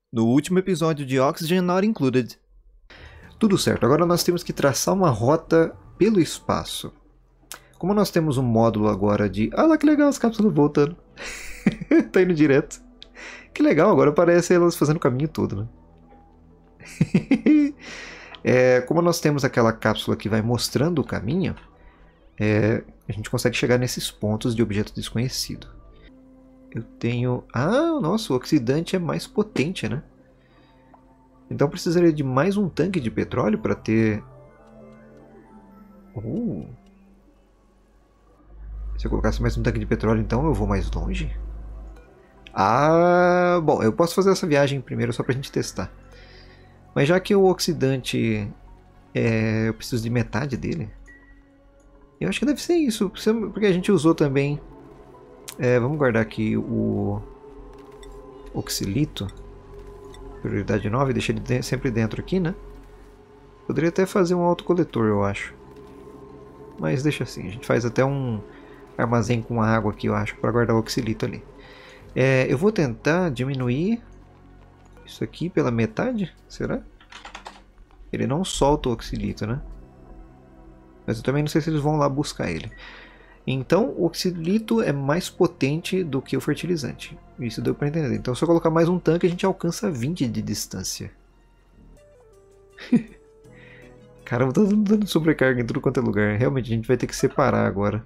No último episódio de Oxygen Not Included. Tudo certo, agora nós temos que traçar uma rota pelo espaço. Como nós temos um módulo agora de... Ah lá que legal, as cápsulas voltando. Tá indo direto. Que legal, agora parece elas fazendo o caminho todo, né? Como nós temos aquela cápsula que vai mostrando o caminho, a gente consegue chegar nesses pontos de objeto desconhecido. Eu tenho... Ah, nossa, o oxidante é mais potente, né? Então eu precisaria de mais um tanque de petróleo para ter... Se eu colocasse mais um tanque de petróleo, então eu vou mais longe? Ah, bom, eu posso fazer essa viagem primeiro só pra gente testar. Mas já que o oxidante... eu preciso de metade dele. Eu acho que deve ser isso, porque a gente usou também... vamos guardar aqui o oxilito. Prioridade 9, deixa ele sempre dentro aqui, né? Poderia até fazer um autocoletor, eu acho. Mas deixa assim, a gente faz até um armazém com água aqui, eu acho, para guardar o oxilito ali. Eu vou tentar diminuir isso aqui pela metade, será? Ele não solta o oxilito, né? Mas eu também não sei se eles vão lá buscar ele. Então o oxilito é mais potente do que o fertilizante. Isso deu para entender. Então se eu colocar mais um tanque a gente alcança 20 de distância. Caramba, tá dando sobrecarga em tudo quanto é lugar. Realmente a gente vai ter que separar agora.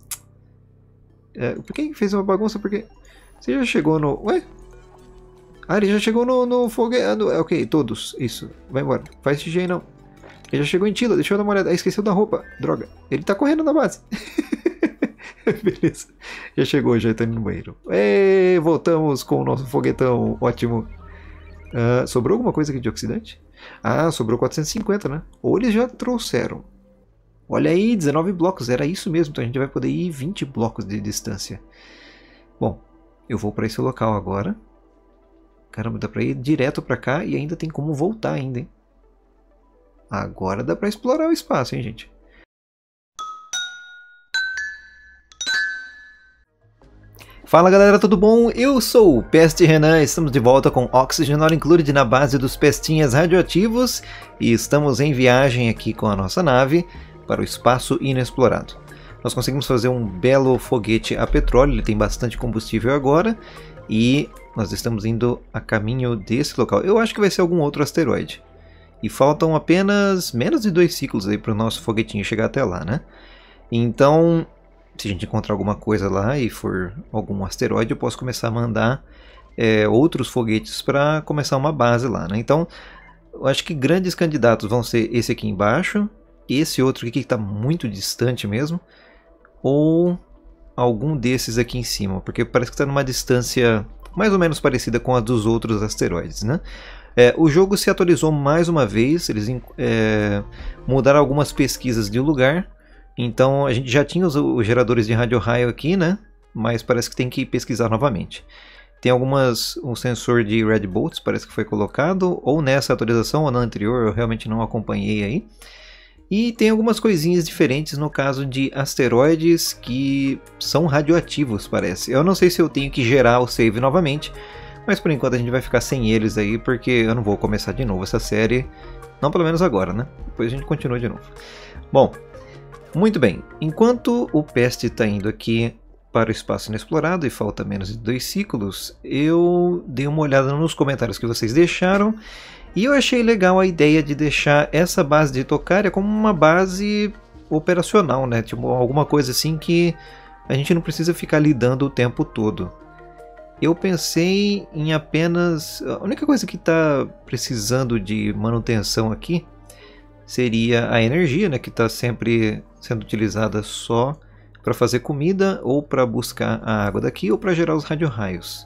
Por que fez uma bagunça? Porque você já chegou no... Ué? Ah, ele já chegou no foguete. Ok, todos. Isso. Vai embora. Faz xixi aí não. Ele já chegou em Tila. Deixa eu dar uma olhada. Ah, esqueceu da roupa. Droga. Ele tá correndo na base. Beleza. Já chegou, já tá indo no banheiro. Voltamos com o nosso foguetão. Ótimo. Sobrou alguma coisa aqui de oxidante? Ah, sobrou 450, né? Ou eles já trouxeram. Olha aí, 19 blocos. Era isso mesmo. Então a gente vai poder ir 20 blocos de distância. Bom, eu vou para esse local agora. Caramba, dá pra ir direto pra cá e ainda tem como voltar ainda, hein? Agora dá pra explorar o espaço, hein, gente? Fala galera, tudo bom? Eu sou o Peste Renan, estamos de volta com Oxygen Not Included na base dos pestinhas radioativos e estamos em viagem aqui com a nossa nave para o espaço inexplorado. Nós conseguimos fazer um belo foguete a petróleo, ele tem bastante combustível agora e nós estamos indo a caminho desse local. Eu acho que vai ser algum outro asteroide. E faltam apenas menos de 2 ciclos aí para o nosso foguetinho chegar até lá, né? Então... se a gente encontrar alguma coisa lá e for algum asteroide, eu posso começar a mandar outros foguetes para começar uma base lá, né? Então, eu acho que grandes candidatos vão ser esse aqui embaixo, esse outro aqui que está muito distante mesmo, ou algum desses aqui em cima, porque parece que está numa distância mais ou menos parecida com a dos outros asteroides, né? O jogo se atualizou mais uma vez, eles mudaram algumas pesquisas de lugar. Então a gente já tinha os geradores de radio-raio aqui, né? Mas parece que tem que pesquisar novamente. Tem um sensor de red bolts, parece que foi colocado, ou nessa atualização ou na anterior, eu realmente não acompanhei aí. E tem algumas coisinhas diferentes no caso de asteroides que são radioativos, parece. Eu não sei se eu tenho que gerar o save novamente, mas por enquanto a gente vai ficar sem eles aí, porque eu não vou começar de novo essa série. Não pelo menos agora, né? Depois a gente continua de novo. Bom... muito bem, enquanto o Peste está indo aqui para o espaço inexplorado e falta menos de 2 ciclos, eu dei uma olhada nos comentários que vocês deixaram e eu achei legal a ideia de deixar essa base de Tokaria como uma base operacional, né? Tipo, alguma coisa assim que a gente não precisa ficar lidando o tempo todo. Eu pensei em apenas... a única coisa que está precisando de manutenção aqui seria a energia, né, que está sempre sendo utilizada só para fazer comida ou para buscar a água daqui ou para gerar os radio-raios.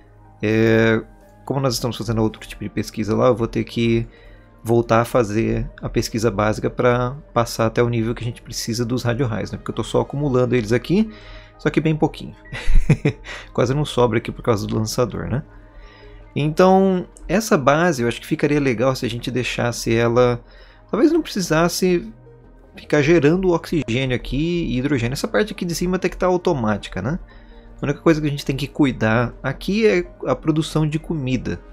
Como nós estamos fazendo outro tipo de pesquisa lá, eu vou ter que voltar a fazer a pesquisa básica para passar até o nível que a gente precisa dos radio-raios, né, porque eu estou só acumulando eles aqui, só que bem pouquinho. Quase não sobra aqui por causa do lançador, né? Então, essa base eu acho que ficaria legal se a gente deixasse ela... talvez não precisasse ficar gerando oxigênio aqui e hidrogênio. Essa parte aqui de cima até que está automática, né? A única coisa que a gente tem que cuidar aqui é a produção de comida.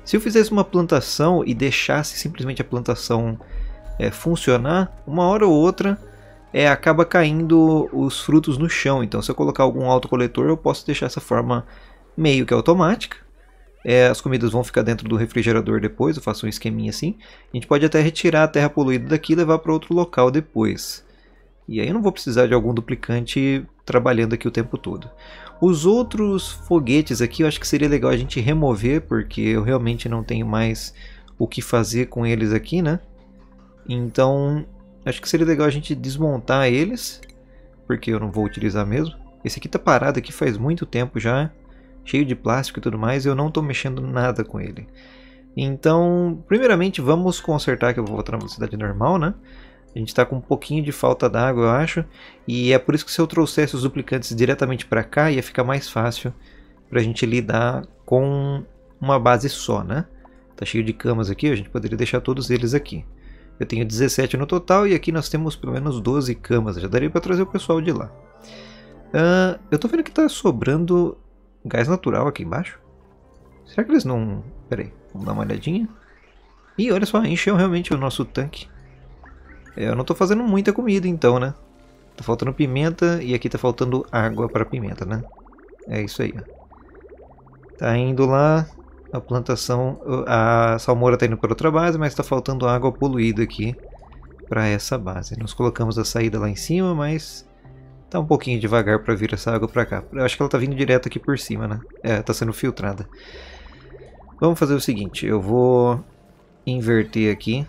Se eu fizesse uma plantação e deixasse simplesmente a plantação funcionar, uma hora ou outra acaba caindo os frutos no chão. Então se eu colocar algum autocoletor, eu posso deixar essa forma meio que automática. As comidas vão ficar dentro do refrigerador depois, eu faço um esqueminha assim. A gente pode até retirar a terra poluída daqui e levar para outro local depois. E aí eu não vou precisar de algum duplicante trabalhando aqui o tempo todo. Os outros foguetes aqui eu acho que seria legal a gente remover, porque eu realmente não tenho mais o que fazer com eles aqui, né? Então acho que seria legal a gente desmontar eles, porque eu não vou utilizar mesmo. Esse aqui tá parado aqui faz muito tempo já, cheio de plástico e tudo mais, e eu não estou mexendo nada com ele. Então, primeiramente vamos consertar, que eu vou voltar na velocidade normal, né? A gente está com um pouquinho de falta d'água, eu acho, e é por isso que se eu trouxesse os duplicantes diretamente para cá, ia ficar mais fácil para a gente lidar com uma base só, né? Tá cheio de camas aqui, a gente poderia deixar todos eles aqui. Eu tenho 17 no total e aqui nós temos pelo menos 12 camas, já daria para trazer o pessoal de lá. Eu tô vendo que tá sobrando gás natural aqui embaixo. Será que eles não... Pera aí, vamos dar uma olhadinha. Ih, olha só, encheu realmente o nosso tanque. Eu não tô fazendo muita comida então, né? Tá faltando pimenta e aqui tá faltando água para pimenta, né? É isso aí, ó. Tá indo lá, a plantação... A salmoura tá indo para outra base, mas tá faltando água poluída aqui para essa base. Nós colocamos a saída lá em cima, mas... tá um pouquinho devagar para vir essa água para cá. Eu acho que ela tá vindo direto aqui por cima, né? Tá sendo filtrada. Vamos fazer o seguinte, eu vou inverter aqui.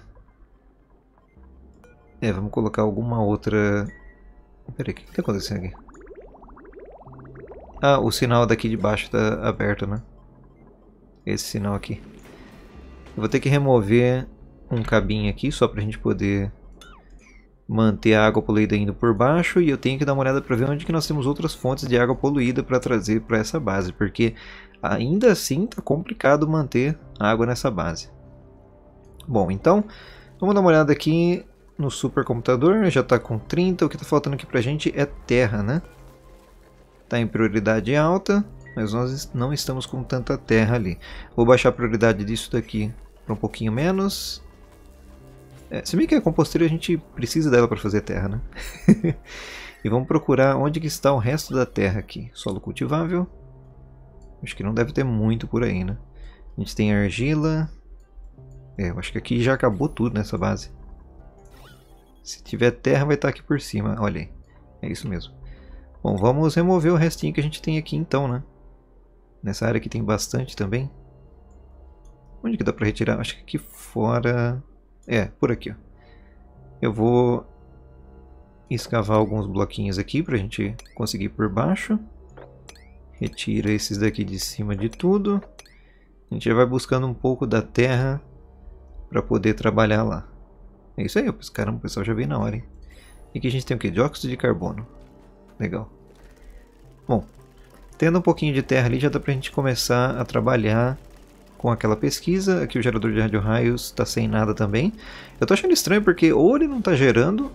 Vamos colocar alguma outra... Pera aí, o que tá acontecendo aqui? Ah, o sinal daqui de baixo tá aberto, né? Esse sinal aqui. Eu vou ter que remover um cabinho aqui só pra gente poder manter a água poluída indo por baixo, e eu tenho que dar uma olhada para ver onde que nós temos outras fontes de água poluída para trazer para essa base, porque ainda assim tá complicado manter a água nessa base. Bom, então vamos dar uma olhada aqui no supercomputador, já está com 30, o que está faltando aqui para a gente é terra, né? Está em prioridade alta, mas nós não estamos com tanta terra ali. Vou baixar a prioridade disso daqui para um pouquinho menos. Se bem que a composteira a gente precisa dela para fazer terra, né? E vamos procurar onde que está o resto da terra aqui. Solo cultivável. Acho que não deve ter muito por aí, né? A gente tem argila. Eu acho que aqui já acabou tudo nessa base. Se tiver terra vai estar aqui por cima, olha aí. É isso mesmo. Bom, vamos remover o restinho que a gente tem aqui então, né? Nessa área aqui tem bastante também. Onde que dá para retirar? Acho que aqui fora... por aqui, ó. Eu vou escavar alguns bloquinhos aqui para a gente conseguir ir por baixo. Retira esses daqui de cima de tudo. A gente já vai buscando um pouco da terra para poder trabalhar lá. É isso aí, caramba, o pessoal já veio na hora, hein? E aqui a gente tem o que? Dióxido de carbono. Legal. Bom, tendo um pouquinho de terra ali, já dá pra gente começar a trabalhar com aquela pesquisa. Aqui o gerador de radio-raios está sem nada também. Eu tô achando estranho porque ou ele não tá gerando,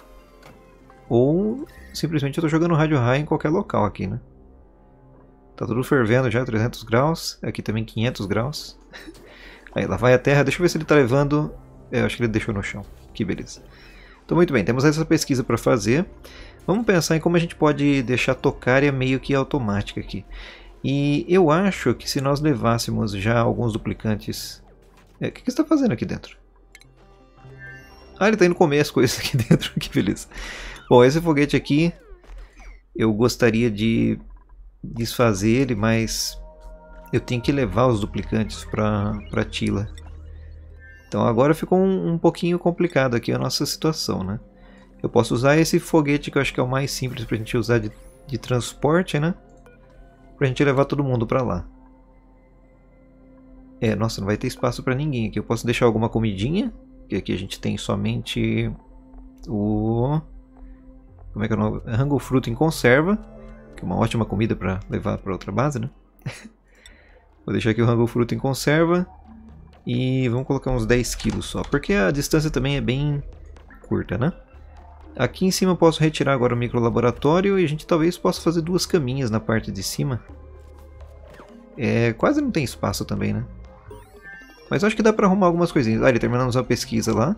ou simplesmente eu tô jogando radio-raio em qualquer local aqui, né? Tá tudo fervendo já, 300 graus. Aqui também 500 graus. Aí, lá vai a terra. Deixa eu ver se ele tá levando... Eu acho que ele deixou no chão. Que beleza. Então, muito bem. Temos essa pesquisa para fazer. Vamos pensar em como a gente pode deixar a tocária meio que automática aqui. E eu acho que se nós levássemos já alguns duplicantes... O que você está fazendo aqui dentro? Ah, ele está indo comer as coisas aqui dentro. Que beleza. Bom, esse foguete aqui... Eu gostaria de desfazer ele, mas... Eu tenho que levar os duplicantes para Tila. Então agora ficou um pouquinho complicado aqui a nossa situação, né? Eu posso usar esse foguete que eu acho que é o mais simples para a gente usar de transporte, né? Pra gente levar todo mundo pra lá. Nossa, não vai ter espaço pra ninguém aqui. Eu posso deixar alguma comidinha, que aqui a gente tem somente o... Como é que é o nome? Rango fruto em conserva, que é uma ótima comida pra levar pra outra base, né? Vou deixar aqui o rango fruto em conserva e vamos colocar uns 10 quilos só, porque a distância também é bem curta, né? Aqui em cima eu posso retirar agora o micro laboratório e a gente talvez possa fazer duas caminhas na parte de cima. Quase não tem espaço também, né? Mas eu acho que dá pra arrumar algumas coisinhas. Ah, ele terminamos a pesquisa lá.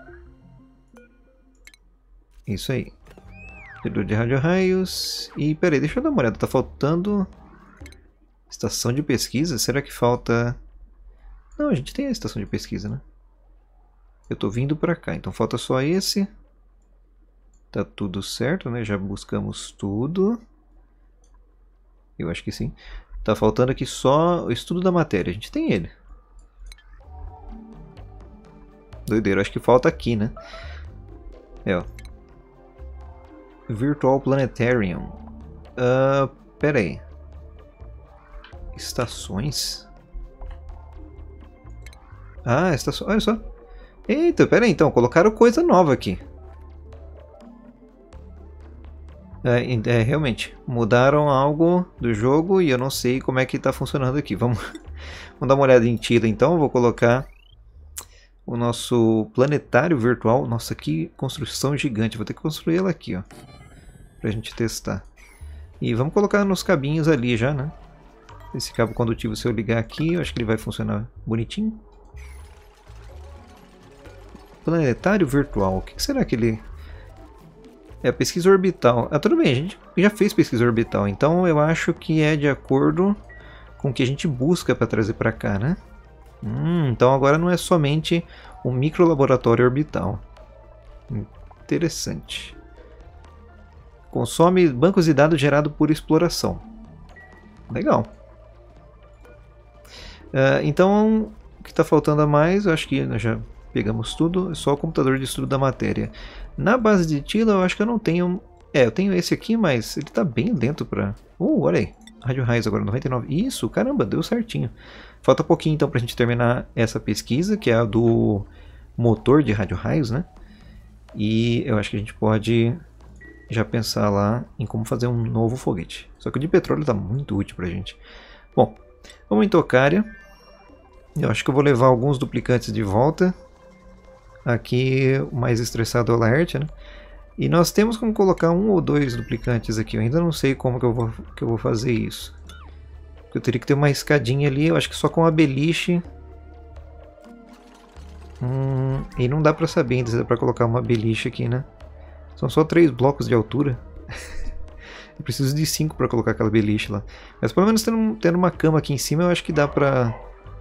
Isso aí. Pedro de rádio-raios. E peraí, deixa eu dar uma olhada. Tá faltando... Estação de pesquisa? Será que falta... Não, a gente tem a estação de pesquisa, né? Eu tô vindo pra cá, então falta só esse. Tá tudo certo, né? Já buscamos tudo. Eu acho que sim. Tá faltando aqui só o estudo da matéria. A gente tem ele. Doideira, acho que falta aqui, né? É, ó. Virtual Planetarium. Pera aí. Estações? Ah, estações. Olha só. Eita, pera aí então. Colocaram coisa nova aqui. Realmente. Mudaram algo do jogo e eu não sei como é que tá funcionando aqui. Vamos dar uma olhada em Tila então. Eu vou colocar o nosso planetário virtual. Nossa, que construção gigante. Vou ter que construir ela aqui, ó. Pra gente testar. E vamos colocar nos cabinhos ali já, né? Esse cabo condutivo, se eu ligar aqui, eu acho que ele vai funcionar bonitinho. Planetário virtual. O que será que ele... É pesquisa orbital. Ah, tudo bem, a gente já fez pesquisa orbital. Então eu acho que é de acordo com o que a gente busca para trazer para cá, né? Então agora não é somente um micro laboratório orbital. Interessante. Consome bancos de dados gerados por exploração. Legal. Então, o que está faltando a mais, eu acho que nós já pegamos tudo, é só o computador de estudo da matéria. Na base de Tila, eu acho que eu não tenho... eu tenho esse aqui, mas ele está bem lento para... olha aí, rádio-raios agora, 99. Isso, caramba, deu certinho. Falta pouquinho então para a gente terminar essa pesquisa, que é a do motor de rádio-raios, né? E eu acho que a gente pode já pensar lá em como fazer um novo foguete. Só que o de petróleo está muito útil para a gente. Bom, vamos em Tocária. Eu acho que eu vou levar alguns duplicantes de volta. Aqui o mais estressado é o Laerte, né? E nós temos como colocar um ou dois duplicantes aqui. Eu ainda não sei como que eu vou fazer isso. Eu teria que ter uma escadinha ali. Eu acho que só com a beliche. E não dá pra saber ainda se dá pra colocar uma beliche aqui, né? São só 3 blocos de altura. Eu preciso de 5 para colocar aquela beliche lá. Mas pelo menos tendo uma cama aqui em cima, eu acho que dá pra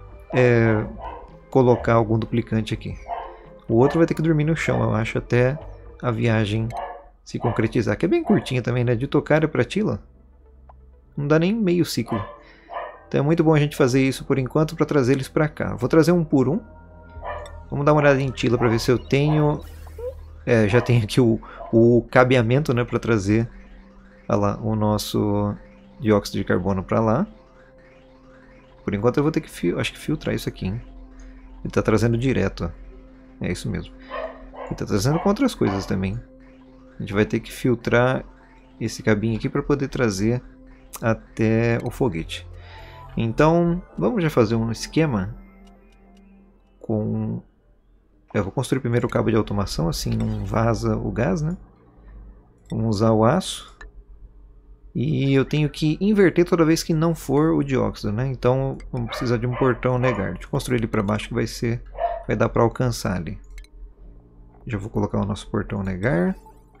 colocar algum duplicante aqui. O outro vai ter que dormir no chão, eu acho, até a viagem se concretizar. Que é bem curtinha também, né? De Tocária para Tila. Não dá nem meio ciclo. Então é muito bom a gente fazer isso por enquanto para trazer eles para cá. Vou trazer um por um. Vamos dar uma olhada em Tila para ver se eu tenho... já tenho aqui o cabeamento, né, para trazer lá, o nosso dióxido de carbono para lá. Por enquanto eu vou ter que acho que filtrar isso aqui, hein? Ele está trazendo direto, ó. É isso mesmo. Ele está trazendo com outras coisas também. A gente vai ter que filtrar esse cabinho aqui para poder trazer até o foguete. Então, vamos já fazer um esquema com... Eu vou construir primeiro o cabo de automação, assim não vaza o gás, né? Vamos usar o aço. E eu tenho que inverter toda vez que não for o dióxido, né? Então vamos precisar de um portão negar. Deixa eu construir ele para baixo que vai dar para alcançar ali. Já vou colocar o nosso portão negar.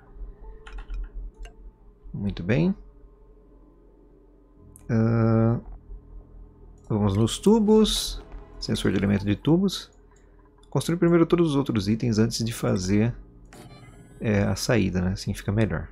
Muito bem. Vamos nos tubos. Sensor de elemento de tubos. Construir primeiro todos os outros itens antes de fazer a saída, né? Assim fica melhor.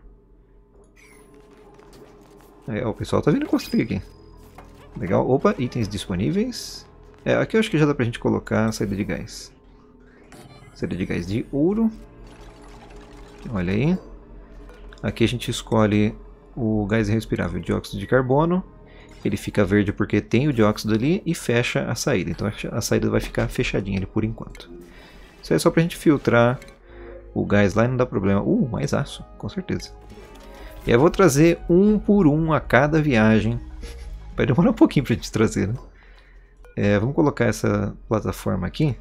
O pessoal tá vindo construir aqui. Legal. Opa, itens disponíveis. Aqui eu acho que já dá pra gente colocar a saída de gás. Saída de gás de ouro. Olha aí. Aqui a gente escolhe o gás respirável, dióxido de carbono. Ele fica verde porque tem o dióxido ali e fecha a saída. Então a saída vai ficar fechadinha ali por enquanto. Isso aí é só pra gente filtrar o gás lá e não dá problema. Mais aço, com certeza. E eu vou trazer um por um a cada viagem. Vai demorar um pouquinho pra gente trazer, né? Vamos colocar essa plataforma aqui.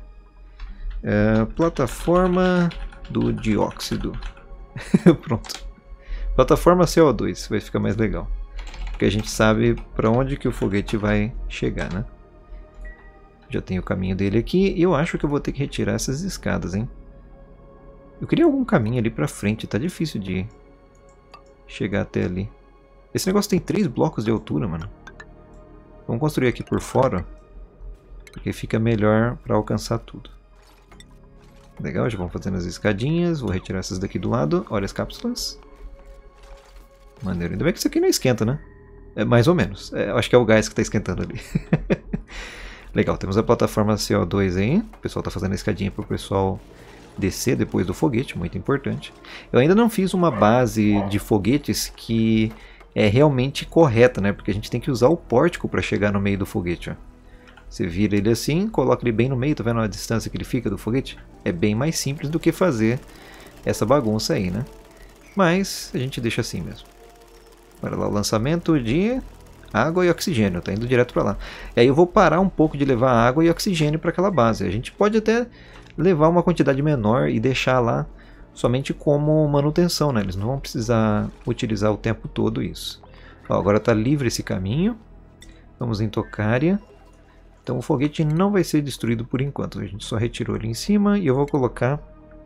Plataforma do dióxido. Pronto. Plataforma CO2, vai ficar mais legal. Porque a gente sabe para onde que o foguete vai chegar, né? Já tem o caminho dele aqui. E eu acho que eu vou ter que retirar essas escadas, hein? Eu queria algum caminho ali pra frente. Tá difícil de chegar até ali. Esse negócio tem 3 blocos de altura, mano. Vamos construir aqui por fora. Porque fica melhor pra alcançar tudo. Legal, já vamos fazendo as escadinhas. Vou retirar essas daqui do lado. Olha as cápsulas. Maneiro. Ainda bem que isso aqui não esquenta, né? É mais ou menos. Eu acho que é o gás que está esquentando ali. Legal, temos a plataforma CO2 aí. O pessoal está fazendo a escadinha para o pessoal descer depois do foguete, muito importante. Eu ainda não fiz uma base de foguetes que é realmente correta, né? Porque a gente tem que usar o pórtico para chegar no meio do foguete, ó. Você vira ele assim, coloca ele bem no meio, tá vendo a distância que ele fica do foguete? É bem mais simples do que fazer essa bagunça aí, né? Mas a gente deixa assim mesmo. Olha lá o lançamento de água e oxigênio, tá indo direto para lá. E aí eu vou parar um pouco de levar água e oxigênio para aquela base. A gente pode até levar uma quantidade menor e deixar lá somente como manutenção, né? Eles não vão precisar utilizar o tempo todo isso. Ó, agora está livre esse caminho. Vamos em Tocária. Então o foguete não vai ser destruído por enquanto. A gente só retirou ali em cima e eu vou colocar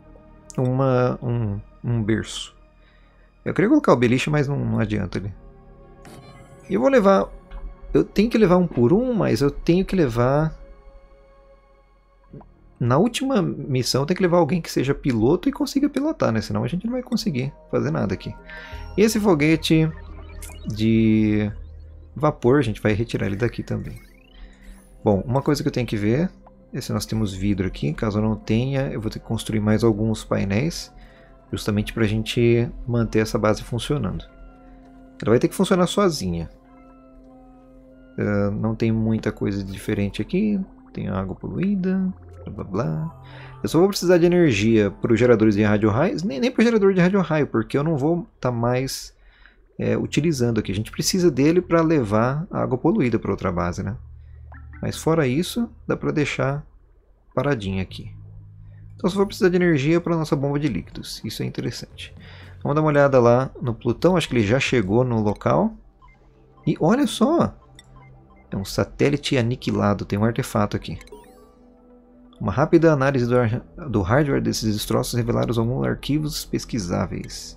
um berço. Eu queria colocar o beliche, mas não adianta ali. E eu vou levar... Eu tenho que levar um por um, mas eu tenho que levar... Na última missão, eu tenho que levar alguém que seja piloto e consiga pilotar, né? Senão a gente não vai conseguir fazer nada aqui. E esse foguete de vapor, a gente vai retirar ele daqui também. Bom, uma coisa que eu tenho que ver é se nós temos vidro aqui. Caso não tenha, eu vou ter que construir mais alguns painéis. Justamente para a gente manter essa base funcionando. Ela vai ter que funcionar sozinha. Não tem muita coisa diferente aqui. Tem água poluída. Blá blá blá. Eu só vou precisar de energia para os geradores de rádio-raio. Nem para o gerador de rádio-raio, porque eu não vou estar mais utilizando aqui. A gente precisa dele para levar a água poluída para outra base, né? Mas fora isso, dá para deixar paradinha aqui. Então só vou precisar de energia para a nossa bomba de líquidos. Isso é interessante. Vamos dar uma olhada lá no Plutão. Acho que ele já chegou no local. E olha só! É um satélite aniquilado. Tem um artefato aqui. Uma rápida análise do hardware desses destroços revelaram alguns arquivos pesquisáveis.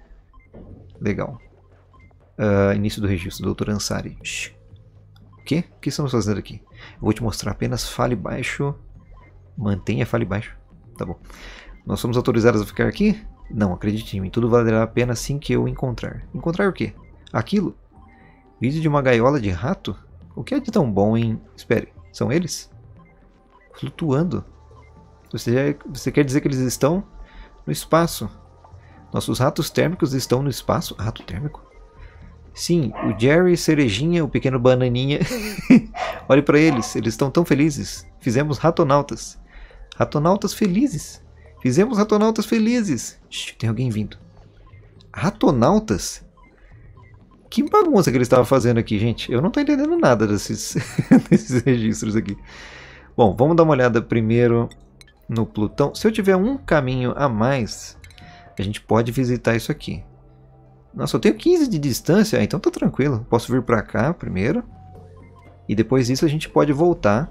Legal. Início do registro, Dr. Ansari. O quê? O que estamos fazendo aqui? Eu vou te mostrar apenas fale baixo. Mantenha fale baixo. Tá bom. Nós somos autorizados a ficar aqui? Não, acredite em mim. Tudo valerá a pena assim que eu encontrar. Encontrar o quê? Aquilo? Vídeo de uma gaiola de rato? O que é de tão bom em... Espere, são eles? Flutuando. Você quer dizer que eles estão no espaço? Nossos ratos térmicos estão no espaço? Rato térmico? Sim, o Jerry, Cerejinha, o pequeno Bananinha. Olhe para eles, eles estão tão felizes. Fizemos ratonautas. Ratonautas felizes. Fizemos ratonautas felizes. Shhh, tem alguém vindo. Ratonautas? Que bagunça que eles estavam fazendo aqui, gente. Eu não estou entendendo nada desses registros aqui. Bom, vamos dar uma olhada primeiro no Plutão. Se eu tiver um caminho a mais, a gente pode visitar isso aqui. Nossa, eu tenho 15 de distância, então tá tranquilo. Posso vir para cá primeiro. E depois disso a gente pode voltar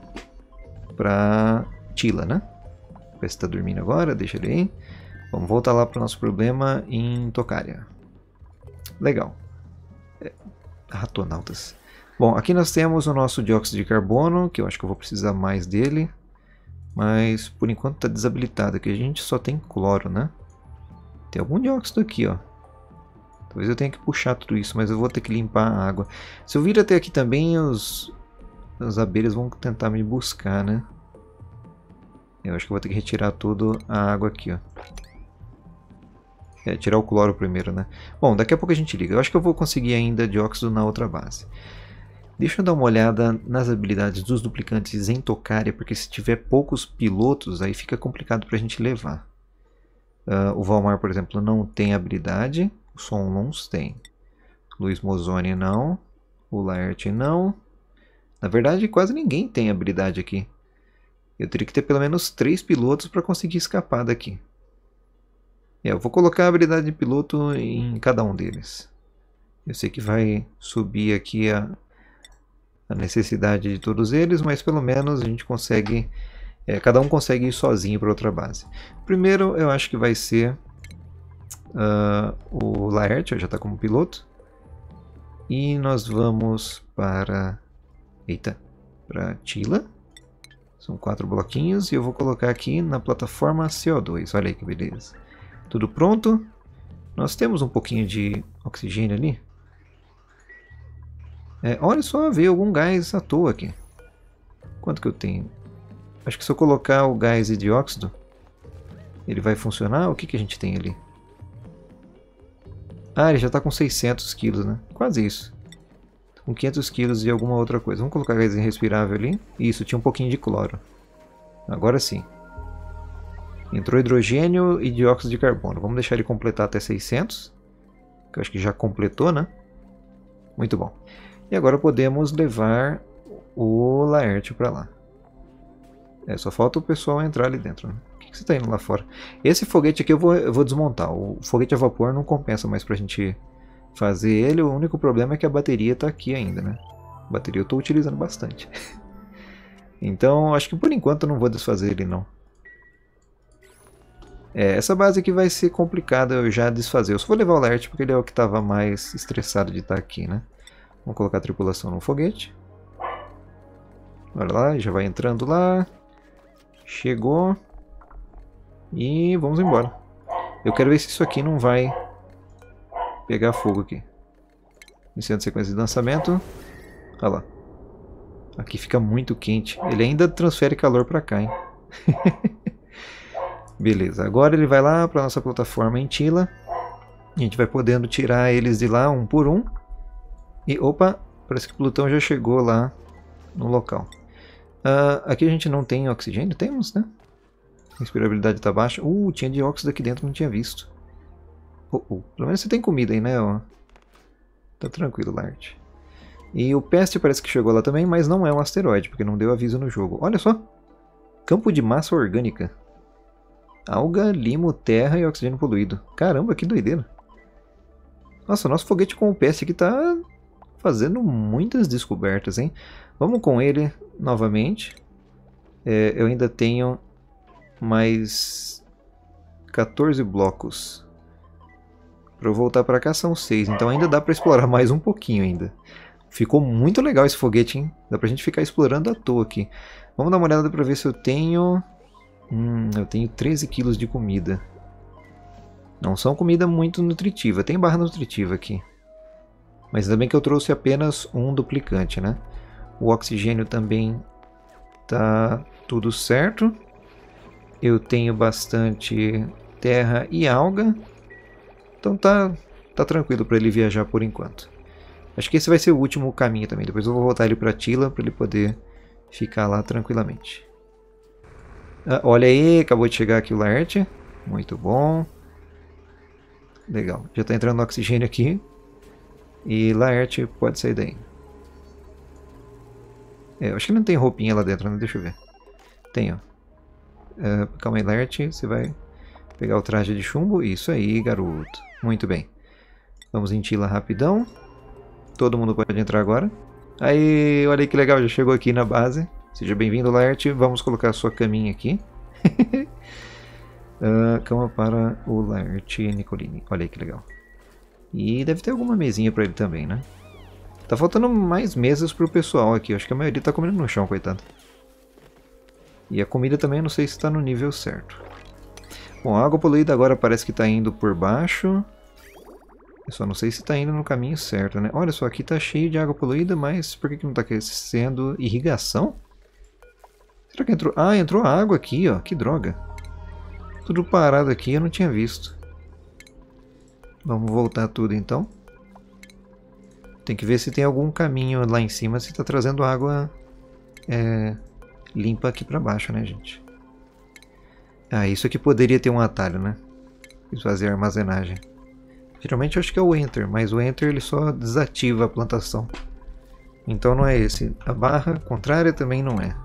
para Tila, né? Ver se tá dormindo agora, deixa ele aí. Vamos voltar lá para o nosso problema em Tocária. Legal. Ratonautas. Bom, aqui nós temos o nosso dióxido de carbono, que eu acho que eu vou precisar mais dele. Mas por enquanto está desabilitado, aqui a gente só tem cloro, né? Tem algum dióxido aqui, ó. Talvez eu tenha que puxar tudo isso, mas eu vou ter que limpar a água. Se eu vir até aqui também, as abelhas vão tentar me buscar, né? Eu acho que eu vou ter que retirar toda a água aqui, ó. Tirar o cloro primeiro, né? Bom, daqui a pouco a gente liga. Eu acho que eu vou conseguir ainda dióxido na outra base. Deixa eu dar uma olhada nas habilidades dos duplicantes em Tocária, porque se tiver poucos pilotos, aí fica complicado para a gente levar. O Valmar, por exemplo, não tem habilidade. O Sonlons tem. Luiz Mozoni não. O Laerte não. Na verdade, quase ninguém tem habilidade aqui. Eu teria que ter pelo menos 3 pilotos para conseguir escapar daqui. Eu vou colocar a habilidade de piloto em cada um deles. Eu sei que vai subir aqui a necessidade de todos eles, mas pelo menos a gente consegue, cada um consegue ir sozinho para outra base. Primeiro eu acho que vai ser o Laerte, já está como piloto, e nós vamos para, para Tila. São 4 bloquinhos e eu vou colocar aqui na plataforma CO2. Olha aí que beleza. Tudo pronto. Nós temos um pouquinho de oxigênio ali. Olha só, veio algum gás à toa aqui. Quanto que eu tenho? Acho que se eu colocar o gás e dióxido, ele vai funcionar. O que que a gente tem ali? Ah, ele já está com 600 quilos, né? Quase isso. Com 500 quilos e alguma outra coisa. Vamos colocar gás irrespirável ali. Isso, tinha um pouquinho de cloro. Agora sim. Entrou hidrogênio e dióxido de carbono. Vamos deixar ele completar até 600. Que eu acho que já completou, né? Muito bom. E agora podemos levar o Laerte para lá. Só falta o pessoal entrar ali dentro, né? O que você está indo lá fora? Esse foguete aqui eu vou desmontar. O foguete a vapor não compensa mais para a gente fazer ele. O único problema é que a bateria está aqui ainda, né? A bateria eu estou utilizando bastante. Então, acho que por enquanto eu não vou desfazer ele, não. Essa base aqui vai ser complicada eu já desfazer. Eu só vou levar o Laerte porque ele é o que estava mais estressado de estar aqui, né? Vamos colocar a tripulação no foguete. Olha lá, já vai entrando lá. Chegou. E vamos embora. Eu quero ver se isso aqui não vai pegar fogo aqui. Iniciando sequência de lançamento. Olha lá. Aqui fica muito quente. Ele ainda transfere calor para cá, hein? Beleza, agora ele vai lá para nossa plataforma em Tila. A gente vai podendo tirar eles de lá um por um. E opa, parece que o Plutão já chegou lá no local. Aqui a gente não tem oxigênio? Temos, né? A respirabilidade está baixa. Tinha dióxido aqui dentro, não tinha visto. Pelo menos você tem comida aí, né? Tá tranquilo, Laerte. E o Peste parece que chegou lá também, mas não é um asteroide, porque não deu aviso no jogo. Olha só! Campo de massa orgânica. Alga, limo, terra e oxigênio poluído. Caramba, que doideira. Nossa, nosso foguete com o Peste aqui tá fazendo muitas descobertas, hein? Vamos com ele novamente. Eu ainda tenho mais 14 blocos. Para eu voltar para cá são 6, então ainda dá para explorar mais um pouquinho ainda. Ficou muito legal esse foguete, hein? Dá pra gente ficar explorando à toa aqui. Vamos dar uma olhada para ver se eu tenho... eu tenho 13 quilos de comida. Não são comida muito nutritiva. Tem barra nutritiva aqui. Mas ainda bem que eu trouxe apenas um duplicante, né? O oxigênio também tá tudo certo. Eu tenho bastante terra e alga. Então tá tranquilo para ele viajar por enquanto. Acho que esse vai ser o último caminho também. Depois eu vou voltar ele para Tila para ele poder ficar lá tranquilamente. Olha aí, acabou de chegar aqui o Laerte. Muito bom. Legal, já está entrando oxigênio aqui. E Laerte pode sair daí. Eu acho que não tem roupinha lá dentro, né? Deixa eu ver. Tem, ó. Calma aí, Laerte. Você vai pegar o traje de chumbo. Isso aí, garoto. Muito bem. Vamos em Tila rapidão. Todo mundo pode entrar agora. Aí, olha aí que legal, já chegou aqui na base. Seja bem-vindo, Laerte. Vamos colocar a sua caminha aqui. Cama para o Laerte Nicolini. Olha aí que legal. E deve ter alguma mesinha para ele também, né? Tá faltando mais mesas pro pessoal aqui. Acho que a maioria tá comendo no chão, coitado. E a comida também, não sei se está no nível certo. Bom, a água poluída agora parece que está indo por baixo. Eu só não sei se está indo no caminho certo, né? Olha só, aqui está cheio de água poluída, mas por que não está sendo irrigação? Será que entrou... Ah, entrou água aqui, ó. Que droga. Tudo parado aqui, eu não tinha visto. Vamos voltar tudo então. Tem que ver se tem algum caminho lá em cima, se está trazendo água limpa aqui para baixo, né, gente? Isso aqui poderia ter um atalho, né? Fazer armazenagem. Geralmente eu acho que é o Enter, mas o Enter ele só desativa a plantação. Então não é esse. A barra contrária também não é.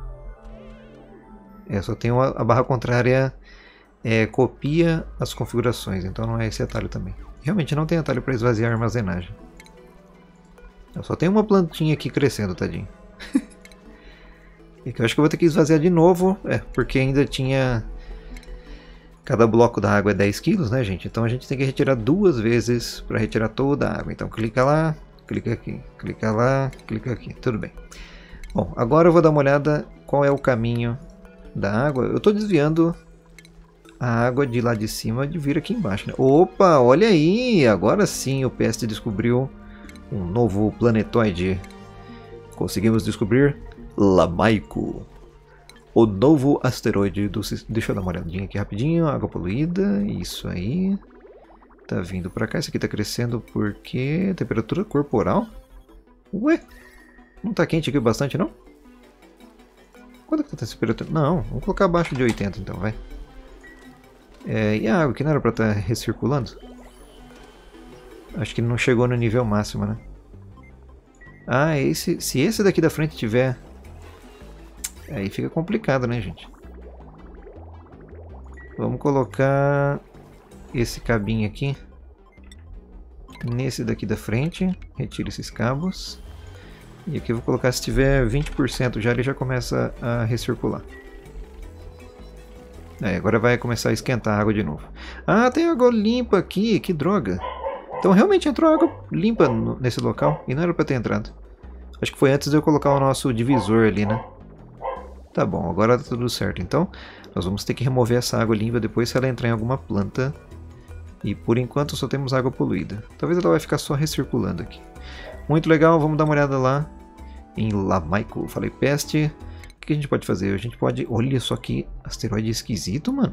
Só tem a barra contrária copia as configurações, então não é esse atalho também. Realmente não tem atalho para esvaziar a armazenagem. Só tem uma plantinha aqui crescendo, tadinho. E que eu acho que eu vou ter que esvaziar de novo. Porque ainda tinha... Cada bloco da água é 10 quilos, né, gente? Então a gente tem que retirar 2 vezes para retirar toda a água. Então clica lá, clica aqui, clica lá, clica aqui. Tudo bem. Bom, agora eu vou dar uma olhada qual é o caminho da água. Eu estou desviando a água de lá de cima de vir aqui embaixo, né? Opa, olha aí! Agora sim o PST descobriu um novo planetoide. Conseguimos descobrir Lamaico. O novo asteroide do... Deixa eu dar uma olhadinha aqui rapidinho. Água poluída, isso aí. Tá vindo pra cá. Esse aqui tá crescendo porque... Temperatura corporal? Ué? Não tá quente aqui bastante, não? Quanto que tá a temperatura? Não, vamos colocar abaixo de 80 então, vai. E a água que não era pra estar recirculando? Acho que não chegou no nível máximo, né? Ah, se esse daqui da frente tiver... Aí fica complicado, né, gente? Vamos colocar esse cabinho aqui nesse daqui da frente. Retira esses cabos. E aqui eu vou colocar, se tiver 20% já, ele já começa a recircular. Agora vai começar a esquentar a água de novo. Ah, tem água limpa aqui, que droga. Então realmente entrou água limpa nesse local e não era pra ter entrado. Acho que foi antes de eu colocar o nosso divisor ali, né? Tá bom, agora tá tudo certo. Então, nós vamos ter que remover essa água limpa depois se ela entrar em alguma planta. E por enquanto só temos água poluída. Talvez ela vai ficar só recirculando aqui. Muito legal, vamos dar uma olhada lá em Lamaico. Falei peste. O que a gente pode fazer? A gente pode... Olha só que asteroide esquisito, mano.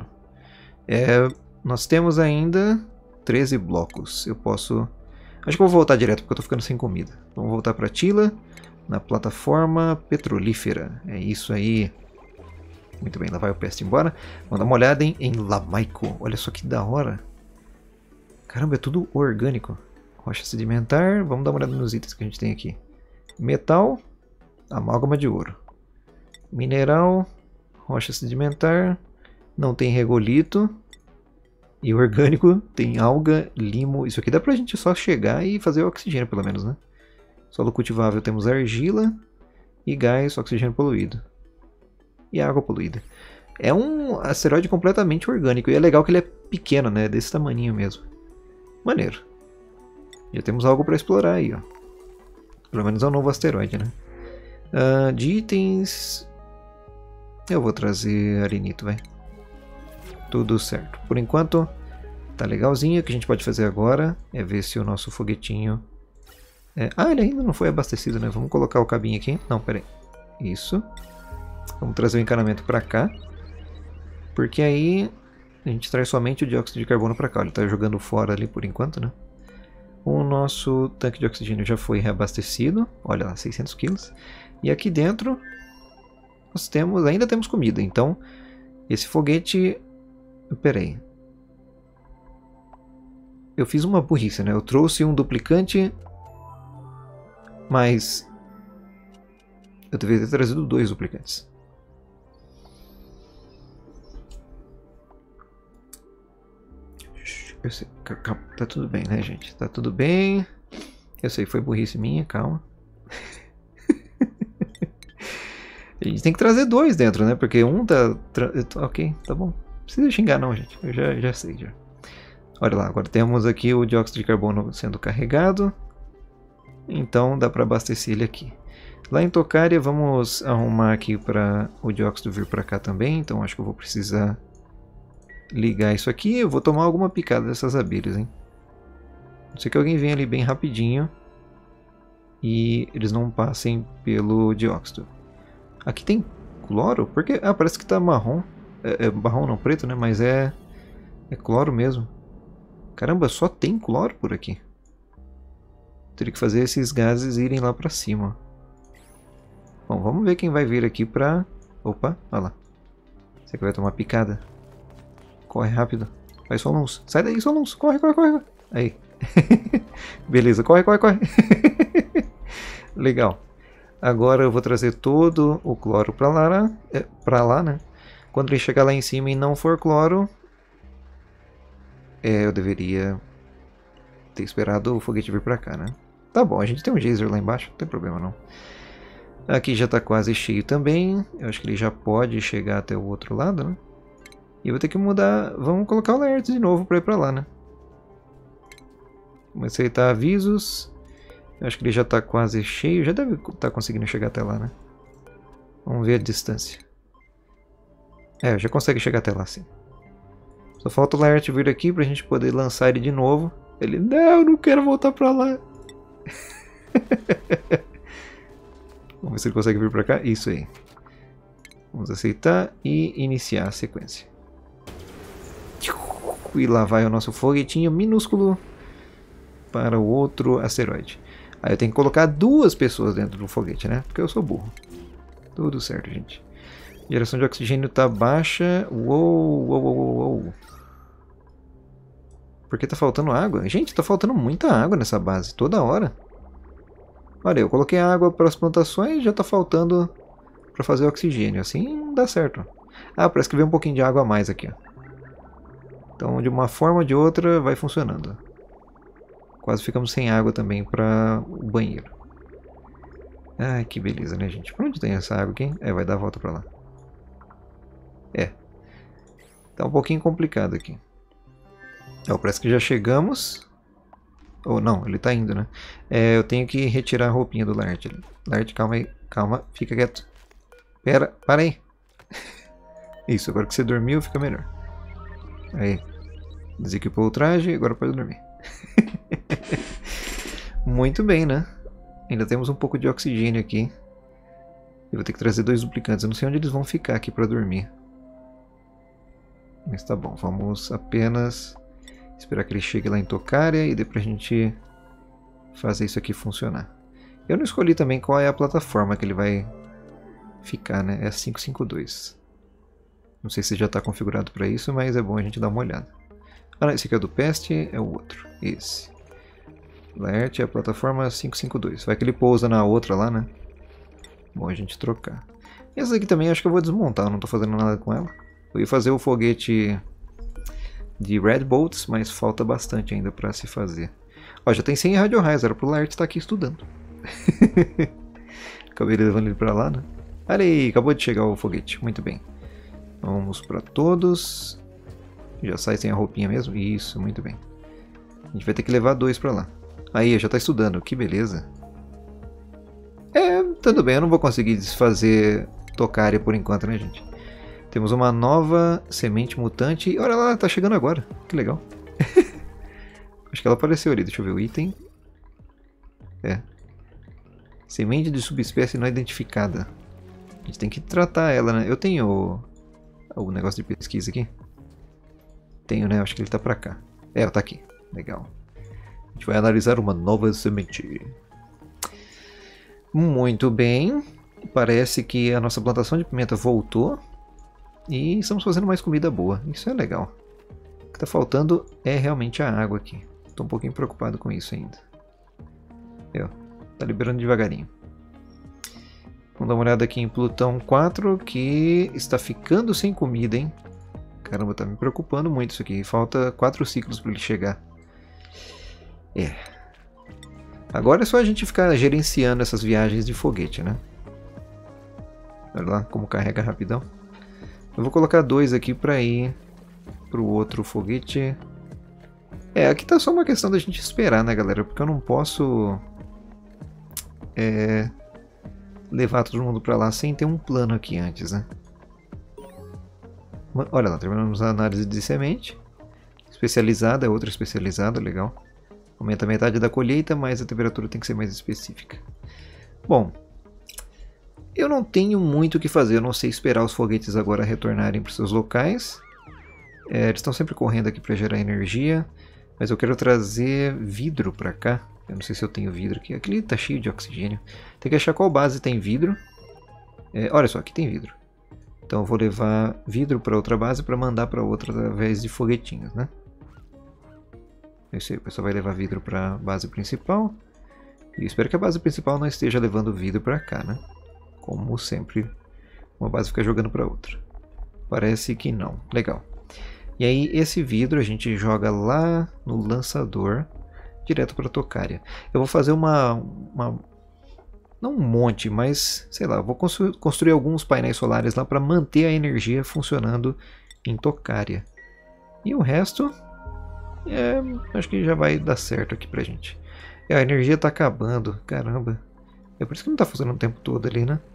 Nós temos ainda 13 blocos. Eu posso... Acho que eu vou voltar direto porque eu tô ficando sem comida. Vamos voltar para Tila. Na plataforma petrolífera. É isso aí. Muito bem, lá vai o peste embora. Vamos dar uma olhada em Lamaico. Olha só que da hora. Caramba, é tudo orgânico. Rocha sedimentar. Vamos dar uma olhada nos itens que a gente tem aqui. Metal. Amálgama de ouro. Mineral. Rocha sedimentar. Não tem regolito. E orgânico tem alga, limo. Isso aqui dá pra gente só chegar e fazer oxigênio pelo menos, né? Solo cultivável temos argila e gás, oxigênio poluído. E água poluída. É um asteroide completamente orgânico. E é legal que ele é pequeno, né? Desse tamaninho mesmo. Maneiro. Já temos algo para explorar aí, ó. Pelo menos é um novo asteroide, né? De itens... Eu vou trazer arenito, vai. Tudo certo. Por enquanto, tá legalzinho. O que a gente pode fazer agora é ver se o nosso foguetinho... ele ainda não foi abastecido, né? Vamos colocar o cabinho aqui. Não, peraí. Isso. Vamos trazer o encanamento pra cá. Porque aí a gente traz somente o dióxido de carbono pra cá. Ele tá jogando fora ali por enquanto, né? O nosso tanque de oxigênio já foi reabastecido. Olha lá, 600 quilos. E aqui dentro nós ainda temos comida. Então, esse foguete... Peraí. Eu fiz uma burrice, né? Eu trouxe um duplicante... Mas eu deveria ter trazido 2 duplicantes. Eu sei, calma, tá tudo bem, né, gente? Tá tudo bem. Eu sei, foi burrice minha, calma. A gente tem que trazer 2 dentro, né? Porque um tá... Ok, tá bom. Não precisa xingar não, gente. Eu já sei, já. Olha lá, agora temos aqui o dióxido de carbono sendo carregado. Então dá para abastecer ele aqui. Lá em Tocaria vamos arrumar aqui para o dióxido vir para cá também. Então acho que eu vou precisar ligar isso aqui. Eu vou tomar alguma picada dessas abelhas, hein? Não sei que alguém venha ali bem rapidinho e eles não passem pelo dióxido. Aqui tem cloro? Porque parece que tá marrom. Marrom não, preto, né? Mas é cloro mesmo. Caramba, só tem cloro por aqui. Teria que fazer esses gases irem lá pra cima. Bom, vamos ver quem vai vir aqui pra... Opa, olha lá. Você que vai tomar picada? Corre rápido. Vai, Solons. Sai daí, Solons. Corre, corre, corre. Aí. Beleza, corre, corre, corre. Legal. Agora eu vou trazer todo o cloro pra lá, né? Quando ele chegar lá em cima e não for cloro... eu deveria ter esperado o foguete vir pra cá, né? Tá bom, a gente tem um geyser lá embaixo, não tem problema não. Aqui já está quase cheio também. Eu acho que ele já pode chegar até o outro lado, né? E eu vou ter que mudar. Vamos colocar o Laertes de novo para ir para lá, né? Vamos aceitar avisos. Eu acho que ele já está quase cheio. Já deve estar conseguindo chegar até lá, né? Vamos ver a distância. É, já consegue chegar até lá, sim. Só falta o Laerte vir aqui pra gente poder lançar ele de novo. Ele, não, eu não quero voltar pra lá. Vamos ver se ele consegue vir pra cá. Isso aí. Vamos aceitar e iniciar a sequência. E lá vai o nosso foguetinho minúsculo para o outro asteroide. Aí eu tenho que colocar 2 pessoas dentro do foguete, né? Porque eu sou burro. Tudo certo, gente. Geração de oxigênio tá baixa. Uou, uou, uou, uou. Por que tá faltando água? Gente, tá faltando muita água nessa base, toda hora. Olha, eu coloquei água para as plantações e já tá faltando para fazer oxigênio. Assim não dá certo. Ah, parece que veio um pouquinho de água a mais aqui, ó. Então, de uma forma ou de outra, vai funcionando. Quase ficamos sem água também para o banheiro. Ai, que beleza, né, gente? Por onde tem essa água aqui? É, vai dar a volta para lá. É. Tá um pouquinho complicado aqui. Ó, parece que já chegamos. Ou não, ele tá indo, né? É, eu tenho que retirar a roupinha do Laerte. Laerte, calma aí. Calma, fica quieto. Para aí. Isso, agora que você dormiu, fica melhor. Aí. Desequipou o traje, agora pode dormir. Muito bem, né? Ainda temos um pouco de oxigênio aqui. Eu vou ter que trazer 2 duplicantes. Eu não sei onde eles vão ficar aqui para dormir. Mas tá bom, vamos apenas esperar que ele chegue lá em Tokária e dê pra gente fazer isso aqui funcionar. Eu não escolhi também qual é a plataforma que ele vai ficar, né? É a 552. Não sei se já está configurado para isso, mas é bom a gente dar uma olhada. Ah, não, esse aqui é do Peste, é o outro. Esse. Laerte é a plataforma 552. Vai que ele pousa na outra lá, né? Bom a gente trocar. Essa aqui também acho que eu vou desmontar, eu não estou fazendo nada com ela. Eu ia fazer o foguete de Red Bolts, mas falta bastante ainda para se fazer. Ó, já tem 100 Radio Rays, era pro Laerte estar aqui estudando. Acabei levando ele para lá, né? Olha aí, acabou de chegar o foguete, muito bem. Vamos para todos. Já sai sem a roupinha mesmo? Isso, muito bem. A gente vai ter que levar 2 para lá. Aí, já está estudando, que beleza. É, tudo bem, eu não vou conseguir desfazer Tokária por enquanto, né, gente? Temos uma nova semente mutante. E olha lá, tá chegando agora. Que legal. Acho que ela apareceu ali. Deixa eu ver o item. É. Semente de subespécie não identificada. A gente tem que tratar ela, né? Eu tenho o negócio de pesquisa aqui. Tenho, né? Acho que ele tá pra cá. É, tá aqui. Legal. A gente vai analisar uma nova semente. Muito bem. Parece que a nossa plantação de pimenta voltou. E estamos fazendo mais comida boa. Isso é legal. O que está faltando é realmente a água aqui. Estou um pouquinho preocupado com isso ainda. Tá liberando devagarinho. Vamos dar uma olhada aqui em Plutão 4, que está ficando sem comida, hein? Caramba, tá me preocupando muito isso aqui. Falta 4 ciclos para ele chegar. É. Agora é só a gente ficar gerenciando essas viagens de foguete, né? Olha lá como carrega rapidão. Eu vou colocar 2 aqui para ir pro outro foguete. É, aqui tá só uma questão da gente esperar, né, galera? Porque eu não posso levar todo mundo para lá sem ter um plano aqui antes, né? Olha lá, terminamos a análise de semente. Especializada, é outra especializada, legal. Aumenta a metade da colheita, mas a temperatura tem que ser mais específica. Bom, eu não tenho muito o que fazer, eu não sei esperar os foguetes agora retornarem para os seus locais. Eles estão sempre correndo aqui para gerar energia, mas eu quero trazer vidro para cá. Eu não sei se eu tenho vidro aqui, aqui está cheio de oxigênio. Tem que achar qual base tem vidro. Olha só, aqui tem vidro. Então eu vou levar vidro para outra base para mandar para outra através de foguetinhos, né? É isso aí, o pessoal vai levar vidro para a base principal. E espero que a base principal não esteja levando vidro para cá, né? Como sempre, uma base fica jogando para outra. Parece que não. Legal. E aí esse vidro a gente joga lá no lançador, direto para Tokária. Eu vou fazer uma Não um monte, mas sei lá, vou construir alguns painéis solares lá para manter a energia funcionando em Tocaria. E o resto, acho que já vai dar certo aqui pra gente. A energia tá acabando, caramba. É por isso que não tá funcionando o tempo todo ali, né?